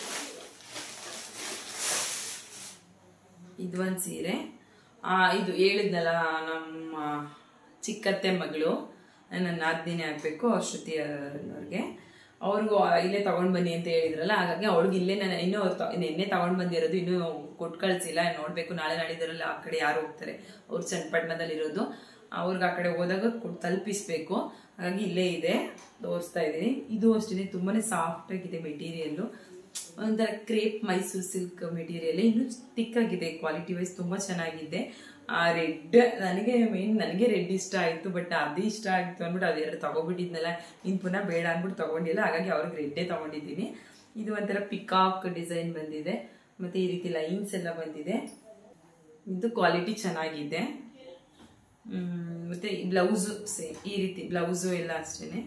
ಇದು ಒಂದು ಸೀರೆ, ಇದು ಹೇಳಿದ್ನಲ್ಲ ನಮ್ಮ ಚಿಕ್ಕತ್ತೆ ಮಗಳು, ನನ್ನ ನಾದಿನಿ ಆಗಬೇಕು ಶ್ರುತಿ ಅವ್ರಿಗೆ, ಅವ್ರಿಗೂ ಇಲ್ಲೇ ತಗೊಂಡು ಬನ್ನಿ ಅಂತ ಹೇಳಿದ್ರಲ್ಲ, ಹಾಗಾಗಿ ಅವ್ಳಿಗೆ ಇಲ್ಲೇ ನಾನು ಇನ್ನೂ ನಿನ್ನೆ ತಗೊಂಡು ಬಂದಿರೋದು, ಇನ್ನೂ ಕೊಟ್ಟು ಕಳಿಸಿಲ್ಲ, ನೋಡಬೇಕು ನಾಳೆ ನಾಡಿದ್ರಲ್ಲಿ ಆ ಕಡೆ ಯಾರು ಹೋಗ್ತಾರೆ, ಅವ್ರು ಚನ್ನಪಟ್ಟಣದಲ್ಲಿ ಇರೋದು, ಅವ್ರಿಗೆ ಆ ಕಡೆ ಹೋದಾಗ ತಲುಪಿಸ್ಬೇಕು, ಹಾಗಾಗಿ ಇಲ್ಲೇ ಇದೆ ತೋರಿಸ್ತಾ ಇದ್ದೀನಿ. ಇದು ಅಷ್ಟೇ ತುಂಬಾ ಸಾಫ್ಟ್ ಆಗಿದೆ ಮೆಟೀರಿಯಲ್ಲು, ಒಂಥರ ಕ್ರೇಪ್ ಮೈಸೂರು ಸಿಲ್ಕ್ ಮೆಟೀರಿಯಲ್, ಇನ್ನೂ ಥಿಕ್ ಆಗಿದೆ, ಕ್ವಾಲಿಟಿ ವೈಸ್ ತುಂಬ ಚೆನ್ನಾಗಿದೆ. ರೆಡ್ ನನಗೆ ರೆಡ್ ಇಷ್ಟ ಆಯಿತು, ಬಟ್ ಅದು ಇಷ್ಟ ಆಗಿತ್ತು ಅಂದ್ಬಿಟ್ಟು ಅದೆರಡು ತಗೊಬಿಟ್ಟಿದ್ನಲ್ಲ, ಇನ್ನು ಪುನಃ ಬೇಡ ಅಂದ್ಬಿಟ್ಟು ತಗೊಂಡಿಲ್ಲ, ಹಾಗಾಗಿ ಅವ್ರಿಗೆ ರೆಡ್ಡೇ ತಗೊಂಡಿದ್ದೀನಿ. ಇದು ಒಂಥರ ಪಿಕಾಕ್ ಡಿಸೈನ್ ಬಂದಿದೆ, ಮತ್ತು ಈ ರೀತಿ ಲೈನ್ಸ್ ಎಲ್ಲ ಬಂದಿದೆ, ಇದು ಕ್ವಾಲಿಟಿ ಚೆನ್ನಾಗಿದೆ. ಮತ್ತು ಬ್ಲೌಸು ಸೇಮ್ ಈ ರೀತಿ, ಬ್ಲೌಸು ಎಲ್ಲ ಅಷ್ಟೇ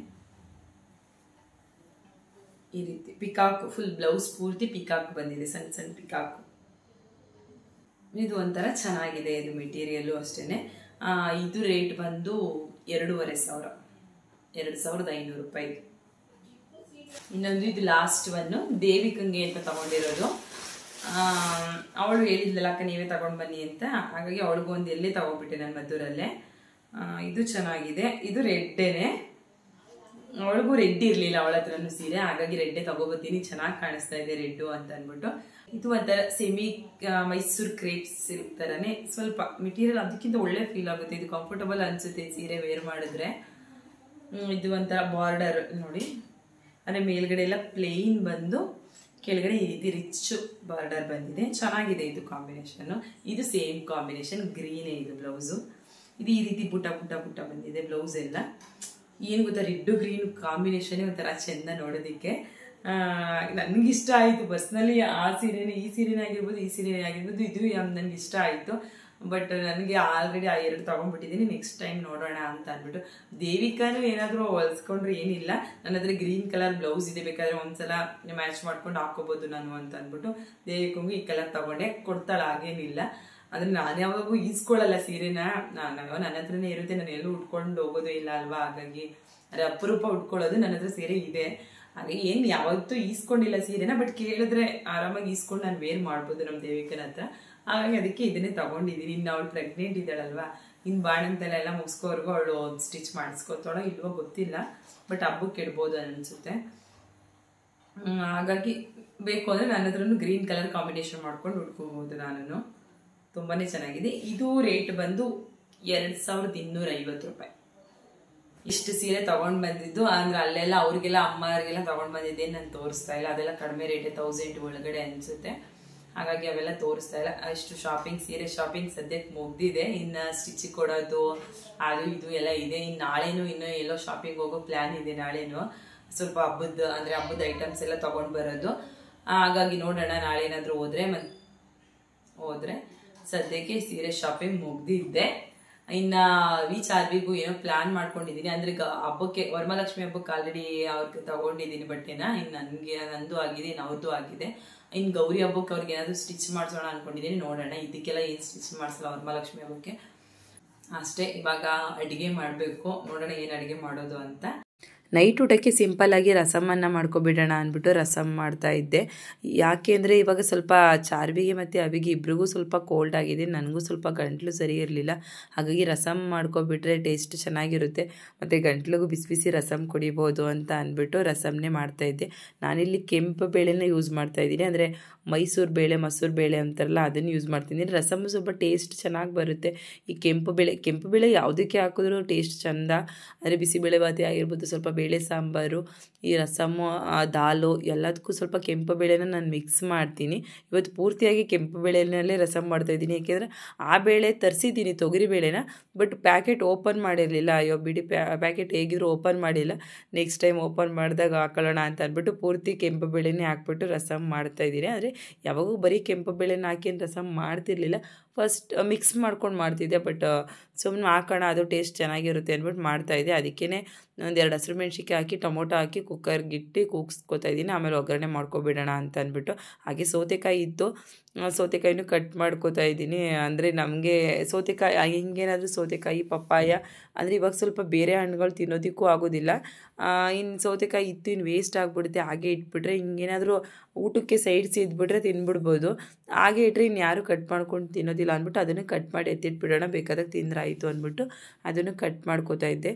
ಈ ರೀತಿ ಪಿಕಾಕ್, ಫುಲ್ ಬ್ಲೌಸ್ ಪೂರ್ತಿ ಪಿಕಾಕ್ ಬಂದಿದೆ, ಸಣ್ಣ ಸಣ್ಣ ಪಿಕಾಕ್. ಇದು ಒಂಥರ ಚೆನ್ನಾಗಿದೆ, ಇದು ಮೆಟೀರಿಯಲ್ಲು ಅಷ್ಟೇ. ಇದು ರೇಟ್ ಬಂದು 2500, 2500 ರೂಪಾಯಿ. ಇನ್ನೊಂದು ಇದು ಲಾಸ್ಟ್ ಒನ್ನು ದೇವಿಕಂಗೆ ಅಂತ ತಗೊಂಡಿರೋದು, ಅವಳು ಹೇಳಿದ್ಲಲ್ಲ ಅಕ್ಕ ನೀವೇ ತಗೊಂಡು ಬನ್ನಿ ಅಂತ, ಹಾಗಾಗಿ ಅವಳಿಗೂ ಒಂದು ಎಲ್ಲೇ ತಗೊಂಡ್ಬಿಟ್ಟೆ ನಾನು ಮದ್ದೂರಲ್ಲೇ. ಇದು ಚೆನ್ನಾಗಿದೆ, ಇದು ರೆಡ್ಡೇನೆ, ಅವಳಿಗೂ ರೆಡ್ ಇರಲಿಲ್ಲ ಅವಳ ಹತ್ರನೂ ಸೀರೆ, ಹಾಗಾಗಿ ರೆಡ್ಡೇ ತಗೋಬತ್ತೀನಿ, ಚೆನ್ನಾಗಿ ಕಾಣಿಸ್ತಾ ಇದೆ ರೆಡ್ಡು ಅಂತ ಅಂದ್ಬಿಟ್ಟು. ಇದು ಒಂಥರ ಸೆಮಿ ಮೈಸೂರು ಕ್ರೇಪ್ ಸಿಲ್ಕ್ ಥರನೇ, ಸ್ವಲ್ಪ ಮೆಟೀರಿಯಲ್ ಅದಕ್ಕಿಂತ ಒಳ್ಳೆ ಫೀಲ್ ಆಗುತ್ತೆ, ಇದು ಕಂಫರ್ಟಬಲ್ ಅನಿಸುತ್ತೆ ಸೀರೆ ವೇರ್ ಮಾಡಿದ್ರೆ. ಇದು ಒಂಥರ ಬಾರ್ಡರ್ ನೋಡಿ, ಅಂದರೆ ಮೇಲ್ಗಡೆ ಎಲ್ಲ ಪ್ಲೇನ್ ಬಂದು ಕೆಳಗಡೆ ಈ ರೀತಿ ರಿಚ್ ಬಾರ್ಡರ್ ಬಂದಿದೆ, ಚೆನ್ನಾಗಿದೆ ಇದು ಕಾಂಬಿನೇಷನ್ನು. ಇದು ಸೇಮ್ ಕಾಂಬಿನೇಷನ್, ಗ್ರೀನೇ ಇದು ಬ್ಲೌಸು. ಇದು ಈ ರೀತಿ ಪುಟ್ಟ ಪುಟ್ಟ ಪುಟ್ಟ ಬಂದಿದೆ ಬ್ಲೌಸ್ ಎಲ್ಲ. ಏನು ಗೊತ್ತಾ, ರೆಡ್ಡು ಗ್ರೀನ್ ಕಾಂಬಿನೇಷನ್ನೇ ಒಂಥರ ಚೆಂದ ನೋಡೋದಕ್ಕೆ, ನನಗಿಷ್ಟ ಆಯಿತು ಪರ್ಸ್ನಲಿ. ಆ ಸೀರೆನೇ, ಈ ಸೀರೆನೇ ಆಗಿರ್ಬೋದು, ಈ ಸೀರೆನೇ ಆಗಿರ್ಬೋದು, ಇದು ನನಗೆ ಇಷ್ಟ ಆಯಿತು. ಬಟ್ ನನಗೆ ಆಲ್ರೆಡಿ ಆ ಎರಡು ತೊಗೊಂಡ್ಬಿಟ್ಟಿದ್ದೀನಿ, ನೆಕ್ಸ್ಟ್ ಟೈಮ್ ನೋಡೋಣ ಅಂತ ಅಂದ್ಬಿಟ್ಟು. ದೇವಿಕಾನು ಏನಾದರೂ ಹೊಲಿಸ್ಕೊಂಡ್ರೆ ಏನಿಲ್ಲ, ನನ್ನ ಹತ್ರ ಗ್ರೀನ್ ಕಲರ್ ಬ್ಲೌಸ್ ಇದೆ, ಬೇಕಾದರೆ ಒಂದ್ಸಲ ಮ್ಯಾಚ್ ಮಾಡ್ಕೊಂಡು ಹಾಕೋಬೋದು ನಾನು ಅಂತ ಅಂದ್ಬಿಟ್ಟು ದೇವಿಕಂಗೂ ಈ ಕಲರ್ ತೊಗೊಂಡೆ, ಕೊಡ್ತಾಳೆ, ಹಾಗೇನಿಲ್ಲ. ಆದರೆ ನಾನು ಯಾವಾಗೂ ಈಸ್ಕೊಳ್ಳಲ್ಲ ಸೀರೆನ, ನನ್ನ ಹತ್ರನೇ ಇರುತ್ತೆ, ನಾನು ಎಲ್ಲೂ ಉಟ್ಕೊಂಡು ಹೋಗೋದು ಇಲ್ಲ ಅಲ್ವಾ, ಹಾಗಾಗಿ ಅದೇ ಅಪರೂಪ ಉಟ್ಕೊಳ್ಳೋದು. ನನ್ನ ಹತ್ರ ಸೀರೆ ಇದೆ, ಹಾಗೆ ಏನು ಯಾವತ್ತೂ ಈಸ್ಕೊಂಡಿಲ್ಲ ಸೀರೆನ, ಬಟ್ ಕೇಳಿದ್ರೆ ಆರಾಮಾಗಿ ಈಸ್ಕೊಂಡು ನಾನು ವೇರ್ ಮಾಡ್ಬೋದು ನಮ್ಮ ದೇವಿಕನ ಹತ್ರ, ಹಾಗಾಗಿ ಅದಕ್ಕೆ ಇದನ್ನೇ ತಗೊಂಡಿದ್ದೀನಿ. ಇನ್ನು ಅವಳು ಪ್ರೆಗ್ನೆಂಟ್ ಇದ್ದಾಳಲ್ವಾ, ಇನ್ನು ಬಾಣಂತೆಲ್ಲ ಮುಗಿಸ್ಕೋವರೆಗೂ ಅವಳು ಸ್ಟಿಚ್ ಮಾಡಿಸ್ಕೊತಾಳೋ ಇಲ್ವೋ ಗೊತ್ತಿಲ್ಲ, ಬಟ್ ಹಬ್ಬಕ್ಕೆ ಇಡ್ಬೋದು ಅನಿಸುತ್ತೆ. ಹಾಗಾಗಿ ಬೇಕು ಅಂದರೆ ನನ್ನ ಹತ್ರನೂ ಗ್ರೀನ್ ಕಲರ್ ಕಾಂಬಿನೇಷನ್ ಮಾಡ್ಕೊಂಡು ಉಟ್ಕೋಬೋದು ನಾನು, ತುಂಬಾ ಚೆನ್ನಾಗಿದೆ. ಇದು ರೇಟ್ ಬಂದು 2250 ರೂಪಾಯಿ. ಇಷ್ಟು ಸೀರೆ ತಗೊಂಡು ಬಂದಿದ್ದು, ಅಂದ್ರೆ ಅಲ್ಲೆಲ್ಲ ಅವ್ರಿಗೆಲ್ಲ ಅಮ್ಮರಿಗೆಲ್ಲ ತಗೊಂಡು ಬಂದಿದ್ದೆ, ನಾನು ತೋರಿಸ್ತಾ ಇಲ್ಲ, ಅದೆಲ್ಲ ಕಡಿಮೆ ರೇಟೇ 1000 ಒಳಗಡೆ ಅನಿಸುತ್ತೆ, ಹಾಗಾಗಿ ಅವೆಲ್ಲ ತೋರಿಸ್ತಾ ಇಲ್ಲ. ಅಷ್ಟು ಶಾಪಿಂಗ್, ಸೀರೆ ಶಾಪಿಂಗ್ ಸದ್ಯಕ್ಕೆ ಮುಗ್ದಿದೆ, ಇನ್ನು ಸ್ಟಿಚಿಗೆ ಕೊಡೋದು ಅದು ಇದು ಎಲ್ಲ ಇದೆ. ಇನ್ನು ನಾಳೆನೂ ಇನ್ನೂ ಎಲ್ಲೋ ಶಾಪಿಂಗ್ ಹೋಗೋ ಪ್ಲ್ಯಾನ್ ಇದೆ, ನಾಳೆನೂ ಸ್ವಲ್ಪ ಹಬ್ಬದ ಐಟಮ್ಸ್ ಎಲ್ಲ ತೊಗೊಂಡು ಬರೋದು, ಹಾಗಾಗಿ ನೋಡೋಣ ನಾಳೆ ಏನಾದರೂ ಹೋದರೆ. ಸದ್ಯಕ್ಕೆ ಸೀರೆ ಶಾಪಿಂಗ್ ಮುಗ್ದಿದ್ದೆ. ಇನ್ನು ಚಾರ್ವಿಗೂ ಏನೋ ಪ್ಲಾನ್ ಮಾಡ್ಕೊಂಡಿದ್ದೀನಿ, ಅಂದರೆ ಹಬ್ಬಕ್ಕೆ ವರಮಹಾಲಕ್ಷ್ಮಿ ಹಬ್ಬಕ್ಕೆ ಆಲ್ರೆಡಿ ಅವ್ರಿಗೆ ತಗೊಂಡಿದ್ದೀನಿ ಬಟ್ಟೆನ, ಇನ್ನು ನಂದು ಆಗಿದೆ, ಇನ್ನು ಅವ್ರದ್ದು ಆಗಿದೆ. ಇನ್ನು ಗೌರಿ ಹಬ್ಬಕ್ಕೆ ಅವ್ರಿಗೆ ಏನಾದರೂ ಸ್ಟಿಚ್ ಮಾಡಿಸೋಣ ಅಂದ್ಕೊಂಡಿದ್ದೀನಿ, ನೋಡೋಣ. ಇದಕ್ಕೆಲ್ಲ ಏನು ಸ್ಟಿಚ್ ಮಾಡಿಸಲ್ಲ ವರಮಹಾಲಕ್ಷ್ಮಿ ಹಬ್ಬಕ್ಕೆ ಅಷ್ಟೇ. ಇವಾಗ ಅಡುಗೆ ಮಾಡಬೇಕು, ನೋಡೋಣ ಏನು ಅಡುಗೆ ಮಾಡೋದು ಅಂತ. ನೈಟ್ ಊಟಕ್ಕೆ ಸಿಂಪಲ್ಲಾಗಿ ರಸಮನ್ನು ಮಾಡ್ಕೊಬಿಡೋಣ ಅಂದ್ಬಿಟ್ಟು ರಸಮ್ ಮಾಡ್ತಾಯಿದ್ದೆ. ಯಾಕೆ ಅಂದರೆ ಇವಾಗ ಸ್ವಲ್ಪ ಚಾರ್ವಿಗೆ ಮತ್ತು ಅವಿಗೆ ಇಬ್ರಿಗೂ ಸ್ವಲ್ಪ ಕೋಲ್ಡ್ ಆಗಿದೆ, ನನಗೂ ಸ್ವಲ್ಪ ಗಂಟ್ಲು ಸರಿ ಇರಲಿಲ್ಲ, ಹಾಗಾಗಿ ರಸಮ್ ಮಾಡ್ಕೊಬಿಟ್ರೆ ಟೇಸ್ಟ್ ಚೆನ್ನಾಗಿರುತ್ತೆ, ಮತ್ತು ಗಂಟ್ಲಿಗೂ ಬಿಸಿ ಬಿಸಿ ರಸಮ್ ಕುಡಿಬೋದು ಅಂತ ಅಂದ್ಬಿಟ್ಟು ರಸಮ್ನೇ ಮಾಡ್ತಾಯಿದ್ದೆ. ನಾನಿಲ್ಲಿ ಕೆಂಪು ಬೇಳೆನ ಯೂಸ್ ಮಾಡ್ತಾಯಿದ್ದೀನಿ, ಅಂದರೆ ಮೈಸೂರು ಬೇಳೆ, ಮಸೂರು ಬೇಳೆ ಅಂತಾರಲ್ಲ ಅದನ್ನು ಯೂಸ್ ಮಾಡ್ತೀನಿ. ರಸಮ್ ಸ್ವಲ್ಪ ಟೇಸ್ಟ್ ಚೆನ್ನಾಗಿ ಬರುತ್ತೆ. ಈ ಕೆಂಪು ಬೇಳೆ ಯಾವುದಕ್ಕೆ ಹಾಕಿದ್ರೂ ಟೇಸ್ಟ್ ಚೆಂದ, ಅಂದರೆ ಬಿಸಿಬೇಳೆ ಬಾತಿ ಆಗಿರ್ಬೋದು, ಸ್ವಲ್ಪ ಬೇಳೆ ಸಾಂಬಾರು, ಈ ರಸಮ್ಮು, ದಾಲು ಎಲ್ಲದಕ್ಕೂ ಸ್ವಲ್ಪ ಕೆಂಪು ಬೇಳೆನ ನಾನು ಮಿಕ್ಸ್ ಮಾಡ್ತೀನಿ. ಇವತ್ತು ಪೂರ್ತಿಯಾಗಿ ಕೆಂಪು ಬೇಳೆನಲ್ಲೇ ರಸಮ್ ಮಾಡ್ತಾಯಿದ್ದೀನಿ, ಏಕೆಂದರೆ ಆ ಬೇಳೆ ತರಿಸಿದ್ದೀನಿ ತೊಗರಿ ಬೇಳೆನ, ಬಟ್ ಪ್ಯಾಕೆಟ್ ಓಪನ್ ಮಾಡಿರಲಿಲ್ಲ. ಅಯ್ಯೋ ಬಿಡಿ, ಪ್ಯಾಕೆಟ್ ಹೇಗಿದ್ರು ಓಪನ್ ಮಾಡಿಲ್ಲ, ನೆಕ್ಸ್ಟ್ ಟೈಮ್ ಓಪನ್ ಮಾಡಿದಾಗ ಹಾಕೊಳ್ಳೋಣ ಅಂತ ಅಂದ್ಬಿಟ್ಟು ಪೂರ್ತಿ ಕೆಂಪು ಬೇಳೆನೇ ಹಾಕ್ಬಿಟ್ಟು ರಸಮ್ ಮಾಡ್ತಾಯಿದ್ದೀನಿ. ಆದರೆ ಯಾವಾಗೂ ಬರೀ ಕೆಂಪು ಬೇಳೆನ ಹಾಕಿ ರಸಮ್ ಮಾಡ್ತಿರ್ಲಿಲ್ಲ, ಫಸ್ಟ್ ಮಿಕ್ಸ್ ಮಾಡ್ಕೊಂಡು ಮಾಡ್ತಿದ್ದೆ. ಬಟ್ ಸುಮ್ಮನೆ ಹಾಕೋಣ ಅದು ಟೇಸ್ಟ್ ಚೆನ್ನಾಗಿರುತ್ತೆ ಅಂದ್ಬಿಟ್ಟು ಮಾಡ್ತಾಯಿದ್ದೆ. ಅದಕ್ಕೇ ಒಂದೆರಡು ಹಸಿರು ಮೆಣ್ಸಿನ್ಕಾಯಿ ಹಾಕಿ ಟೊಮೊಟೊ ಹಾಕಿ ಕುಕ್ಕರ್ಗಿಟ್ಟು ಕೂಗಿಸ್ಕೊತಾ ಇದ್ದೀನಿ. ಆಮೇಲೆ ಒಗ್ಗರಣೆ ಮಾಡ್ಕೊಬಿಡೋಣ ಅಂತ ಅಂದ್ಬಿಟ್ಟು. ಹಾಗೆ ಸೌತೆಕಾಯಿ ಇತ್ತು, ಸೌತೆಕಾಯಿನೂ ಕಟ್ ಮಾಡ್ಕೋತಾ ಇದ್ದೀನಿ. ಅಂದರೆ ನಮಗೆ ಸೌತೆಕಾಯಿ ಹಿಂಗೇನಾದರೂ ಸೌತೆಕಾಯಿ ಪಪ್ಪಾಯ ಅಂದರೆ ಇವಾಗ ಸ್ವಲ್ಪ ಬೇರೆ ಹಣ್ಣುಗಳು ತಿನ್ನೋದಕ್ಕೂ ಆಗೋದಿಲ್ಲ. ಇನ್ನು ಸೌತೆಕಾಯಿ ಇತ್ತು, ಇನ್ನು ವೇಸ್ಟ್ ಆಗಿಬಿಡುತ್ತೆ. ಹಾಗೆ ಇಟ್ಬಿಟ್ರೆ ಹಿಂಗೇನಾದರೂ ಊಟಕ್ಕೆ ಸೈಡ್ಸ್ ಇದ್ಬಿಟ್ರೆ ತಿನ್ಬಿಡ್ಬೋದು. ಹಾಗೆ ಇಟ್ಟರೆ ಇನ್ನು ಯಾರು ಕಟ್ ಮಾಡ್ಕೊಂಡು ತಿನ್ನೋದಿಲ್ಲ ಅಂದ್ಬಿಟ್ಟು ಅದನ್ನು ಕಟ್ ಮಾಡಿ ಎತ್ತಿಟ್ಬಿಡೋಣ, ಬೇಕಾದಾಗ ತಿಂದ್ರೆ ಆಯಿತು ಅಂದ್ಬಿಟ್ಟು ಅದನ್ನು ಕಟ್ ಮಾಡ್ಕೋತಾ ಇದ್ದೆ.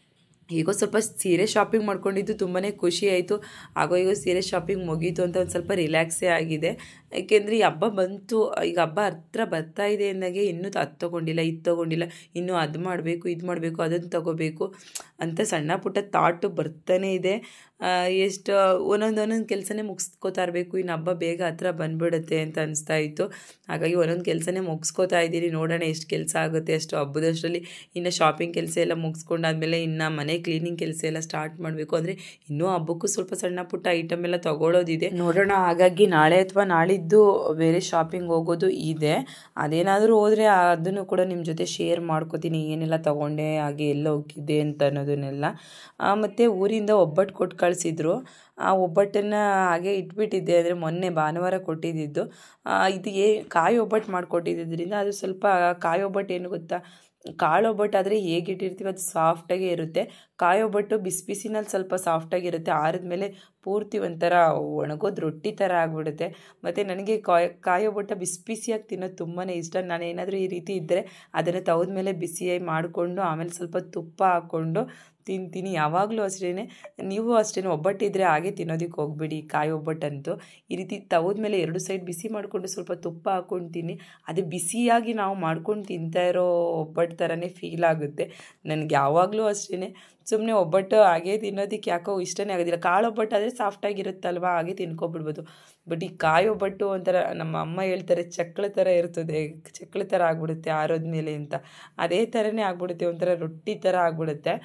ಈಗೋ ಸ್ವಲ್ಪ ಸೀರೆ ಶಾಪಿಂಗ್ ಮಾಡ್ಕೊಂಡಿದ್ದು ತುಂಬಾ ಖುಷಿ ಆಯಿತು. ಈಗ ಸೀರೆ ಶಾಪಿಂಗ್ ಮುಗೀತು ಅಂತ ಒಂದು ಸ್ವಲ್ಪ ರಿಲ್ಯಾಕ್ಸೇ ಆಗಿದೆ. ಏಕೆಂದರೆ ಈ ಹಬ್ಬ ಬಂತು, ಈಗ ಹಬ್ಬ ಹತ್ರ ಬರ್ತಾ ಇದೆ ಅಂದಾಗೆ ಇನ್ನೂ ಅದು ತೊಗೊಂಡಿಲ್ಲ, ಇದು ತೊಗೊಂಡಿಲ್ಲ, ಇನ್ನೂ ಅದು ಮಾಡಬೇಕು, ಇದು ಮಾಡಬೇಕು, ಅದನ್ನು ತೊಗೋಬೇಕು ಅಂತ ಸಣ್ಣ ಪುಟ್ಟ ಥಾಟು ಬರ್ತಾನೆ ಇದೆ. ಎಷ್ಟು ಒಂದೊಂದು ಕೆಲಸನೇ ಮುಗಿಸ್ಕೋತಾ ಇರಬೇಕು, ಇನ್ನು ಹಬ್ಬ ಬೇಗ ಹತ್ರ ಬಂದುಬಿಡುತ್ತೆ ಅಂತ ಅನಿಸ್ತಾ ಇತ್ತು. ಹಾಗಾಗಿ ಒಂದೊಂದು ಕೆಲಸನೇ ಮುಗಿಸ್ಕೋತಾ ಇದ್ದೀನಿ. ನೋಡೋಣ ಎಷ್ಟು ಕೆಲಸ ಆಗುತ್ತೆ ಅಷ್ಟು ಹಬ್ಬದಷ್ಟರಲ್ಲಿ. ಇನ್ನು ಶಾಪಿಂಗ್ ಕೆಲಸ ಎಲ್ಲ ಮುಗಿಸ್ಕೊಂಡಾದ್ಮೇಲೆ ಇನ್ನು ಮನೆ ಕ್ಲೀನಿಂಗ್ ಕೆಲಸ ಎಲ್ಲ ಸ್ಟಾರ್ಟ್ ಮಾಡಬೇಕು. ಅಂದರೆ ಇನ್ನೂ ಹಬ್ಬಕ್ಕೂ ಸ್ವಲ್ಪ ಸಣ್ಣ ಪುಟ್ಟ ಐಟಮ್ ಎಲ್ಲ ತೊಗೊಳ್ಳೋದಿದೆ, ನೋಡೋಣ. ಹಾಗಾಗಿ ನಾಳೆ ಅಥವಾ ನಾಳಿದ್ದು ಬೇರೆ ಶಾಪಿಂಗ್ ಹೋಗೋದು ಇದೆ. ಅದೇನಾದರೂ ಹೋದರೆ ಅದನ್ನು ಕೂಡ ನಿಮ್ಮ ಜೊತೆ ಶೇರ್ ಮಾಡ್ಕೋತೀನಿ, ಏನೆಲ್ಲ ತೊಗೊಂಡೆ, ಹಾಗೆ ಎಲ್ಲ ಹೋಗಿದ್ದೆ ಅಂತ ಅನ್ನೋದನ್ನೆಲ್ಲ. ಮತ್ತು ಊರಿಂದ ಒಬ್ಬಟ್ಟು ಕೊಟ್ಟು ಕಳಿಸಿದ್ರು. ಆ ಒಬ್ಬಟ್ಟನ್ನು ಹಾಗೆ ಇಟ್ಬಿಟ್ಟಿದ್ದೆ. ಅಂದರೆ ಮೊನ್ನೆ ಭಾನುವಾರ ಕೊಟ್ಟಿದ್ದು. ಇದು ಕಾಯಿ ಒಬ್ಬಟ್ಟು ಮಾಡಿಕೊಟ್ಟಿದ್ದರಿಂದ ಅದು ಸ್ವಲ್ಪ ಕಾಯಿ ಒಬ್ಬಟ್ಟು ಏನು ಗೊತ್ತಾ, ಕಾಳು ಒಬ್ಬಟ್ಟಾದರೆ ಹೇಗೆ ಇಟ್ಟಿರ್ತೀವಿ ಅದು ಸಾಫ್ಟಾಗೇ ಇರುತ್ತೆ. ಕಾಯಿ ಒಬ್ಬಟ್ಟು ಬಿಸಿ ಬಿಸಿನಲ್ಲಿ ಸ್ವಲ್ಪ ಸಾಫ್ಟಾಗಿರುತ್ತೆ, ಆರಿದ್ಮೇಲೆ ಪೂರ್ತಿ ಒಂಥರ ಒಣಗೋದು ರೊಟ್ಟಿ ಥರ ಆಗಿಬಿಡುತ್ತೆ. ಮತ್ತು ನನಗೆ ಕಾಯಿ ಒಬ್ಬಟ್ಟು ಬಿಸಿ ಬಿಸಿಯಾಗಿ ತಿನ್ನೋದು ತುಂಬಾ ಇಷ್ಟ. ನಾನು ಏನಾದರೂ ಈ ರೀತಿ ಇದ್ದರೆ ಅದನ್ನು ತವದ್ಮೇಲೆ ಬಿಸಿಯಾಗಿ ಮಾಡಿಕೊಂಡು ಆಮೇಲೆ ಸ್ವಲ್ಪ ತುಪ್ಪ ಹಾಕ್ಕೊಂಡು ತಿಂತೀನಿ. ಯಾವಾಗಲೂ ಅಷ್ಟೇ, ನೀವು ಅಷ್ಟೇ ಒಬ್ಬಟ್ಟಿದ್ರೆ ಹಾಗೆ ತಿನ್ನೋದಕ್ಕೆ ಹೋಗ್ಬಿಡಿ. ಕಾಯಿ ಒಬ್ಬಟ್ಟಂತೂ ಈ ರೀತಿ ತವದ್ಮೇಲೆ ಎರಡು ಸೈಡ್ ಬಿಸಿ ಮಾಡಿಕೊಂಡು ಸ್ವಲ್ಪ ತುಪ್ಪ ಹಾಕ್ಕೊಂಡು ತಿನ್ನಿ. ಅದು ಬಿಸಿಯಾಗಿ ನಾವು ಮಾಡ್ಕೊಂಡು ತಿಂತಾ ಇರೋ ಒಬ್ಬಟ್ಟು ಥರನೇ ಫೀಲ್ ಆಗುತ್ತೆ. ನನಗೆ ಯಾವಾಗಲೂ ಅಷ್ಟೇ, ಸುಮ್ಮನೆ ಒಬ್ಬಟ್ಟು ಹಾಗೆ ತಿನ್ನೋದಕ್ಕೆ ಯಾಕೋ ಇಷ್ಟನೇ ಆಗೋದಿಲ್ಲ. ಕಾಳು ಒಬ್ಬಟ್ಟು ಆದರೆ ಸಾಫ್ಟಾಗಿರುತ್ತಲ್ವ, ಹಾಗೆ ತಿನ್ಕೊಬಿಡ್ಬೋದು. ಬಟ್ ಈ ಕಾಯಿ ಒಬ್ಬಟ್ಟು ಒಂಥರ ನಮ್ಮ ಅಮ್ಮ ಹೇಳ್ತಾರೆ ಚಕ್ಳ ಥರ ಇರ್ತದೆ, ಚಕ್ಳ ಥರ ಆಗ್ಬಿಡುತ್ತೆ ಆರೋದ್ಮೇಲೆ ಅಂತ. ಅದೇ ಥರನೇ ಆಗ್ಬಿಡುತ್ತೆ, ಒಂಥರ ರೊಟ್ಟಿ ಥರ ಆಗ್ಬಿಡುತ್ತೆ.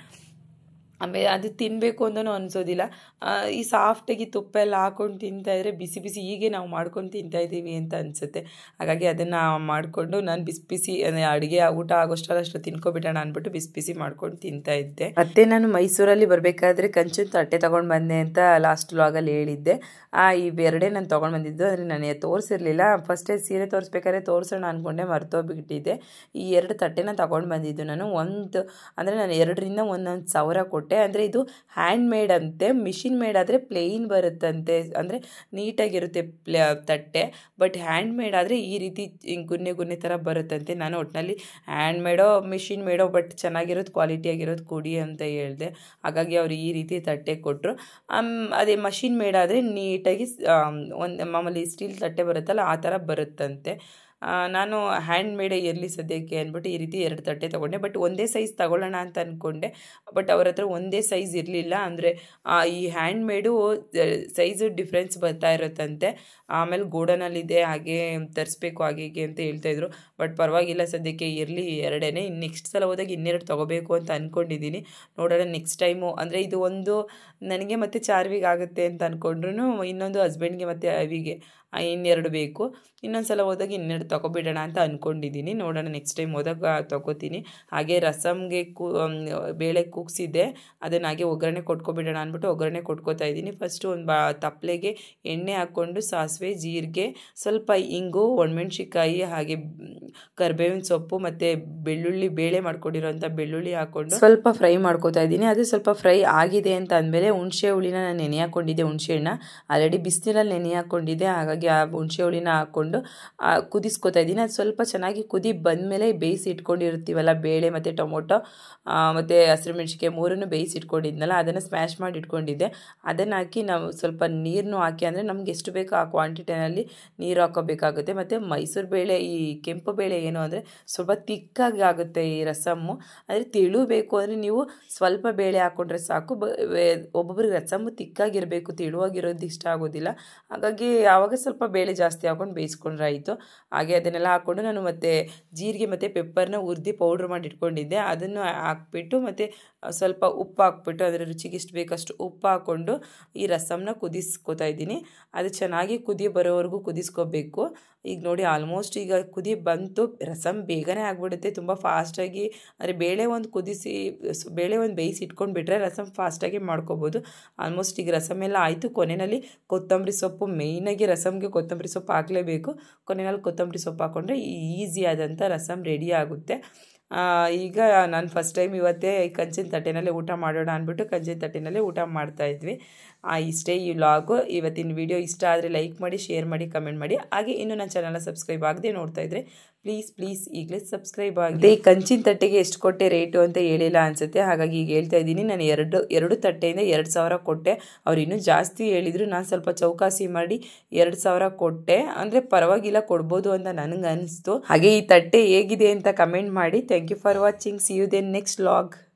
ಆಮೇಲೆ ಅದು ತಿನ್ನಬೇಕು ಅಂತಲೂ ಅನಿಸೋದಿಲ್ಲ. ಈ ಸಾಫ್ಟಾಗಿ ತುಪ್ಪ ಎಲ್ಲ ಹಾಕ್ಕೊಂಡು ತಿಂತಾಯಿದ್ರೆ ಬಿಸಿ ಬಿಸಿ ಹೀಗೆ ನಾವು ಮಾಡ್ಕೊಂಡು ತಿಂತಾಯಿದ್ದೀವಿ ಅಂತ ಅನಿಸುತ್ತೆ. ಹಾಗಾಗಿ ಅದನ್ನು ಮಾಡಿಕೊಂಡು ನಾನು ಬಿಸಿ ಬಿಸಿ ಅಡುಗೆ ಊಟ ಆಗೋಷ್ಟರಷ್ಟು ತಿನ್ಕೊಬಿಟ್ಟೋಣ ಅಂದ್ಬಿಟ್ಟು ಬಿಸಿ ಬಿಸಿ ಮಾಡ್ಕೊಂಡು ತಿಂತಾಯಿದ್ದೆ. ಮತ್ತು ನಾನು ಮೈಸೂರಲ್ಲಿ ಬರಬೇಕಾದ್ರೆ ಕಂಚಿನ ತಟ್ಟೆ ತೊಗೊಂಡು ಬಂದೆ ಅಂತ ಲಾಸ್ಟ್ ವ್ಲಾಗಲ್ಲಿ ಹೇಳಿದ್ದೆ. ಇವೆರಡೇ ನಾನು ತೊಗೊಂಡು ಬಂದಿದ್ದು. ಅಂದರೆ ನನಗೆ ತೋರಿಸಿರಲಿಲ್ಲ. ಫಸ್ಟೇ ಸೀರೆ ತೋರಿಸ್ಬೇಕಾದ್ರೆ ತೋರಿಸೋಣ ಅಂದ್ಕೊಂಡೆ, ಮರ್ತೋಗ್ಬಿಟ್ಟಿದ್ದೆ. ಈ 2 ತಟ್ಟೆನ ತೊಗೊಂಡು ಬಂದಿದ್ದು ನಾನು. ಅಂದರೆ ನಾನು 2ರಿಂದ 1,000 ಕೊಟ್ಟೆ. ಅಂದರೆ ಇದು ಹ್ಯಾಂಡ್ ಮೇಡ್ ಅಂತೆ, ಮಿಷಿನ್ ಮೇಡ್ ಆದರೆ ಪ್ಲೇನ್ ಬರುತ್ತಂತೆ, ಅಂದರೆ ನೀಟಾಗಿರುತ್ತೆ ತಟ್ಟೆ. ಬಟ್ ಹ್ಯಾಂಡ್ ಮೇಡ್ ಆದರೆ ಈ ರೀತಿ ಗುನ್ನೆ ಗುನ್ನೆ ಥರ ಬರುತ್ತಂತೆ. ನಾನು ಒಟ್ಟಿನಲ್ಲಿ ಹ್ಯಾಂಡ್ ಮೇಡೋ ಮಿಷಿನ್ ಮೇಡೋ ಬಟ್ ಚೆನ್ನಾಗಿರೋದು ಕ್ವಾಲಿಟಿಯಾಗಿರೋದು ಕೊಡಿ ಅಂತ ಹೇಳಿದೆ. ಹಾಗಾಗಿ ಅವರು ಈ ರೀತಿ ತಟ್ಟೆ ಕೊಟ್ಟರು. ಅದೇ ಮಷಿನ್ ಮೇಡ್ ಆದರೆ ನೀಟಾಗಿ ಒಂದು ಮಾಮೂಲಿ ಸ್ಟೀಲ್ ತಟ್ಟೆ ಬರುತ್ತಲ್ಲ ಆ ಥರ ಬರುತ್ತಂತೆ. ನಾನು ಹ್ಯಾಂಡ್ ಮೇಡೇ ಇರಲಿ ಸದ್ಯಕ್ಕೆ ಅಂದ್ಬಿಟ್ಟು ಈ ರೀತಿ 2 ತಟ್ಟೆ ತೊಗೊಂಡೆ. ಬಟ್ ಒಂದೇ ಸೈಜ್ ತೊಗೊಳ್ಳೋಣ ಅಂತ ಅಂದ್ಕೊಂಡೆ, ಬಟ್ ಅವ್ರ ಹತ್ರ ಒಂದೇ ಸೈಜ್ ಇರಲಿಲ್ಲ. ಅಂದರೆ ಈ ಹ್ಯಾಂಡ್ ಮೇಡು ಸೈಜು ಡಿಫ್ರೆನ್ಸ್ ಬರ್ತಾ ಇರುತ್ತಂತೆ. ಆಮೇಲೆ ಗೋಡನಲ್ಲಿದೆ, ಹಾಗೆ ತರಿಸ್ಬೇಕು ಹಾಗೆ ಹೀಗೆ ಅಂತ ಹೇಳ್ತಾಯಿದ್ರು. ಬಟ್ ಪರವಾಗಿಲ್ಲ, ಸದ್ಯಕ್ಕೆ ಇರಲಿ 2. ಇನ್ನು ನೆಕ್ಸ್ಟ್ ಸಲ ಹೋದಾಗ 2 ತೊಗೋಬೇಕು ಅಂತ ಅಂದ್ಕೊಂಡಿದ್ದೀನಿ. ನೋಡೋಣ ನೆಕ್ಸ್ಟ್ ಟೈಮು. ಅಂದರೆ ಇದು ಒಂದು ನನಗೆ ಮತ್ತು ಚಾರ್ವಿಗೆ ಆಗುತ್ತೆ ಅಂತ ಅಂದ್ಕೊಂಡ್ರು, ಇನ್ನೊಂದು ಹಸ್ಬೆಂಡ್ಗೆ ಮತ್ತು ಅವಿಗೆ 2 ಬೇಕು. ಇನ್ನೊಂದು ಸಲ ಹೋದಾಗ 2 ತೊಗೊಬಿಡೋಣ ಅಂತ ಅಂದ್ಕೊಂಡಿದ್ದೀನಿ. ನೋಡೋಣ ನೆಕ್ಸ್ಟ್ ಟೈಮ್ ಹೋದಾಗ ತೊಗೋತೀನಿ. ಹಾಗೆ ರಸಮ್ಗೆ ಬೇಳೆ ಕೂಗಿಸಿದ್ದೆ, ಅದನ್ನು ಹಾಗೆ ಒಗ್ಗರಣೆ ಕೊಟ್ಕೊಬಿಡೋಣ ಅಂದ್ಬಿಟ್ಟು ಒಗ್ಗರಣೆ ಕೊಟ್ಕೋತಾ ಇದ್ದೀನಿ. ಫಸ್ಟು ಒಂದು ತಪ್ಪಲೆಗೆ ಎಣ್ಣೆ ಹಾಕ್ಕೊಂಡು ಸಾಸಿವೆ, ಜೀರಿಗೆ, ಸ್ವಲ್ಪ ಇಂಗು, ಒಣಮೆಣ್ಸಿಕಾಯಿ, ಹಾಗೆ ಕರಿಬೇವಿನ ಸೊಪ್ಪು ಮತ್ತು ಬೆಳ್ಳುಳ್ಳಿ, ಬೇಳೆ ಮಾಡ್ಕೊಂಡಿರೋಂಥ ಬೆಳ್ಳುಳ್ಳಿ ಹಾಕ್ಕೊಂಡು ಸ್ವಲ್ಪ ಫ್ರೈ ಮಾಡ್ಕೋತಾ ಇದ್ದೀನಿ. ಅದು ಸ್ವಲ್ಪ ಫ್ರೈ ಆಗಿದೆ ಅಂತ ಅಂದಮೇಲೆ ಹುಣಸೆ ಹುಳಿನ ನಾನು ನೆನೆ ಹಾಕ್ಕೊಂಡಿದ್ದೆ. ಹುಣಸೆ ಹಣ್ಣು ಆಲ್ರೆಡಿ ಬಿಸಿನೀರಲ್ಲಿ ನೆನೆ ಹಾಕ್ಕೊಂಡಿದ್ದೆ. ಹಾಗಾಗಿ ಆ ಹುಣಸೆ ಹುಳಿನ ಹಾಕ್ಕೊಂಡು ಕುದಿಸ್ಕೊತಾ ಇದ್ದೀನಿ. ಅದು ಸ್ವಲ್ಪ ಚೆನ್ನಾಗಿ ಕುದಿ ಬಂದಮೇಲೆ ಬೇಯಿಸಿ ಇಟ್ಕೊಂಡಿರ್ತೀವಲ್ಲ ಬೇಳೆ ಮತ್ತು ಟೊಮೊಟೊ ಮತ್ತು ಹಸಿರು ಮೆಣಸಿನ್ಕಾಯಿ 3 ಬೇಯಿಸಿ ಇಟ್ಕೊಂಡಿದ್ನಲ್ಲ, ಅದನ್ನು ಸ್ಮ್ಯಾಶ್ ಮಾಡಿ ಇಟ್ಕೊಂಡಿದ್ದೆ. ಅದನ್ನು ಹಾಕಿ ನಾವು ಸ್ವಲ್ಪ ನೀರನ್ನು ಹಾಕಿ, ಅಂದರೆ ನಮ್ಗೆ ಎಷ್ಟು ಬೇಕೋ ಆ ಕ್ವಾಂಟಿಟಿನಲ್ಲಿ ನೀರು ಹಾಕೋಬೇಕಾಗುತ್ತೆ. ಮತ್ತು ಮೈಸೂರು ಬೇಳೆ, ಈ ಕೆಂಪು ಬೇಳೆ ಏನು ಅಂದರೆ ಸ್ವಲ್ಪ ತಿಕ್ಕಾಗಿ ಆಗುತ್ತೆ ಈ ರಸಮ್ಮು. ಅಂದರೆ ತೆಳು ಬೇಕು ಅಂದರೆ ನೀವು ಸ್ವಲ್ಪ ಬೇಳೆ ಹಾಕ್ಕೊಂಡ್ರೆ ಸಾಕು. ಒಬ್ಬೊಬ್ರಿಗೆ ರಸಮ್ಮು ತಿಕ್ಕಾಗಿರಬೇಕು, ತೆಳುವಾಗಿರೋದು ಇಷ್ಟ ಆಗೋದಿಲ್ಲ. ಹಾಗಾಗಿ ಆವಾಗ ಸ್ವಲ್ಪ ಬೇಳೆ ಜಾಸ್ತಿ ಹಾಕ್ಕೊಂಡು ಬೇಯಿಸ್ಕೊಂಡ್ರೆ ಆಯಿತು. ಹಾಗೆ ಅದನ್ನೆಲ್ಲ ಹಾಕ್ಕೊಂಡು ನಾನು ಮತ್ತು ಜೀರಿಗೆ ಮತ್ತು ಪೆಪ್ಪರ್ನ ಹುರಿದು ಪೌಡ್ರ್ ಮಾಡಿ ಇಟ್ಕೊಂಡಿದ್ದೆ, ಅದನ್ನು ಹಾಕ್ಬಿಟ್ಟು ಮತ್ತು ಸ್ವಲ್ಪ ಉಪ್ಪು ಹಾಕ್ಬಿಟ್ಟು ಅದರ ರುಚಿಗೆ ಎಷ್ಟು ಬೇಕಷ್ಟು ಉಪ್ಪು ಹಾಕ್ಕೊಂಡು ಈ ರಸಮ್ನ ಕುದಿಸ್ಕೊತಾ ಇದ್ದೀನಿ. ಅದು ಚೆನ್ನಾಗಿ ಕುದಿ ಬರೋವರೆಗೂ ಕುದಿಸ್ಕೋಬೇಕು. ಈಗ ನೋಡಿ ಆಲ್ಮೋಸ್ಟ್ ಈಗ ಕುದಿ ಬಂತು. ರಸಮ್ ಬೇಗನೆ ಆಗಿಬಿಡುತ್ತೆ, ತುಂಬ ಫಾಸ್ಟಾಗಿ. ಅಂದರೆ ಬೇಳೆ ಒಂದು ಬೇಯಿಸಿ ಇಟ್ಕೊಂಡ್ಬಿಟ್ರೆ ರಸಮ್ ಫಾಸ್ಟಾಗಿ ಮಾಡ್ಕೋಬೋದು. ಆಲ್ಮೋಸ್ಟ್ ಈಗ ರಸಮ್ ಎಲ್ಲ ಆಯಿತು. ಕೊನೆಯಲ್ಲಿ ಕೊತ್ತಂಬರಿ ಸೊಪ್ಪು, ಮೇಯ್ನಾಗಿ ರಸಮ್ಗೆ ಕೊತ್ತಂಬರಿ ಸೊಪ್ಪು ಹಾಕಲೇಬೇಕು. ಕೊನೆಯಲ್ಲಿ ಕೊತ್ತಂಬರಿ ಸೊಪ್ಪು ಹಾಕ್ಕೊಂಡ್ರೆ ಈಸಿಯಾದಂಥ ರಸಮ್ ರೆಡಿ ಆಗುತ್ತೆ. ಈಗ ನಾನು ಫಸ್ಟ್ ಟೈಮ್ ಇವತ್ತೇ ಕಂಚಿನ ತಟ್ಟೆನಲ್ಲೇ ಊಟ ಮಾಡೋಣ ಅಂದ್ಬಿಟ್ಟು ಕಂಚಿನ ತಟ್ಟೆನಲ್ಲೇ ಊಟ ಮಾಡ್ತಾಯಿದ್ವಿ. ಇಷ್ಟೇ ಈ ವ್ಲಾಗು. ಇವತ್ತಿನ ವಿಡಿಯೋ ಇಷ್ಟ ಆದರೆ ಲೈಕ್ ಮಾಡಿ, ಶೇರ್ ಮಾಡಿ, ಕಮೆಂಟ್ ಮಾಡಿ. ಹಾಗೆ ಇನ್ನೂ ನನ್ನ ಚಾನಲ್ನ ಸಬ್ಸ್ಕ್ರೈಬ್ ಆಗದೆ ನೋಡ್ತಾ ಇದ್ದರೆ ಪ್ಲೀಸ್ ಈಗಲೇ ಸಬ್ಸ್ಕ್ರೈಬ್ ಆಗಿದೆ. ಈ ಕಂಚಿನ ತಟ್ಟೆಗೆ ಎಷ್ಟು ಕೊಟ್ಟೆ ರೇಟು ಅಂತ ಹೇಳಿಲ್ಲ ಅನಿಸುತ್ತೆ, ಹಾಗಾಗಿ ಈಗ ಹೇಳ್ತಾ ಇದ್ದೀನಿ. ನಾನು ಎರಡು ತಟ್ಟೆಯಿಂದ 2000 ಕೊಟ್ಟೆ. ಅವ್ರು ಇನ್ನೂ ಜಾಸ್ತಿ ಹೇಳಿದರು. ನಾನು ಸ್ವಲ್ಪ ಚೌಕಾಸಿ ಮಾಡಿ 2000 ಕೊಟ್ಟೆ. ಅಂದರೆ ಪರವಾಗಿಲ್ಲ, ಕೊಡ್ಬೋದು ಅಂತ ನನಗೆ ಅನಿಸ್ತು. ಹಾಗೆ ಈ ತಟ್ಟೆ ಹೇಗಿದೆ ಅಂತ ಕಮೆಂಟ್ ಮಾಡಿ. Thank you for watching. See you then next vlog.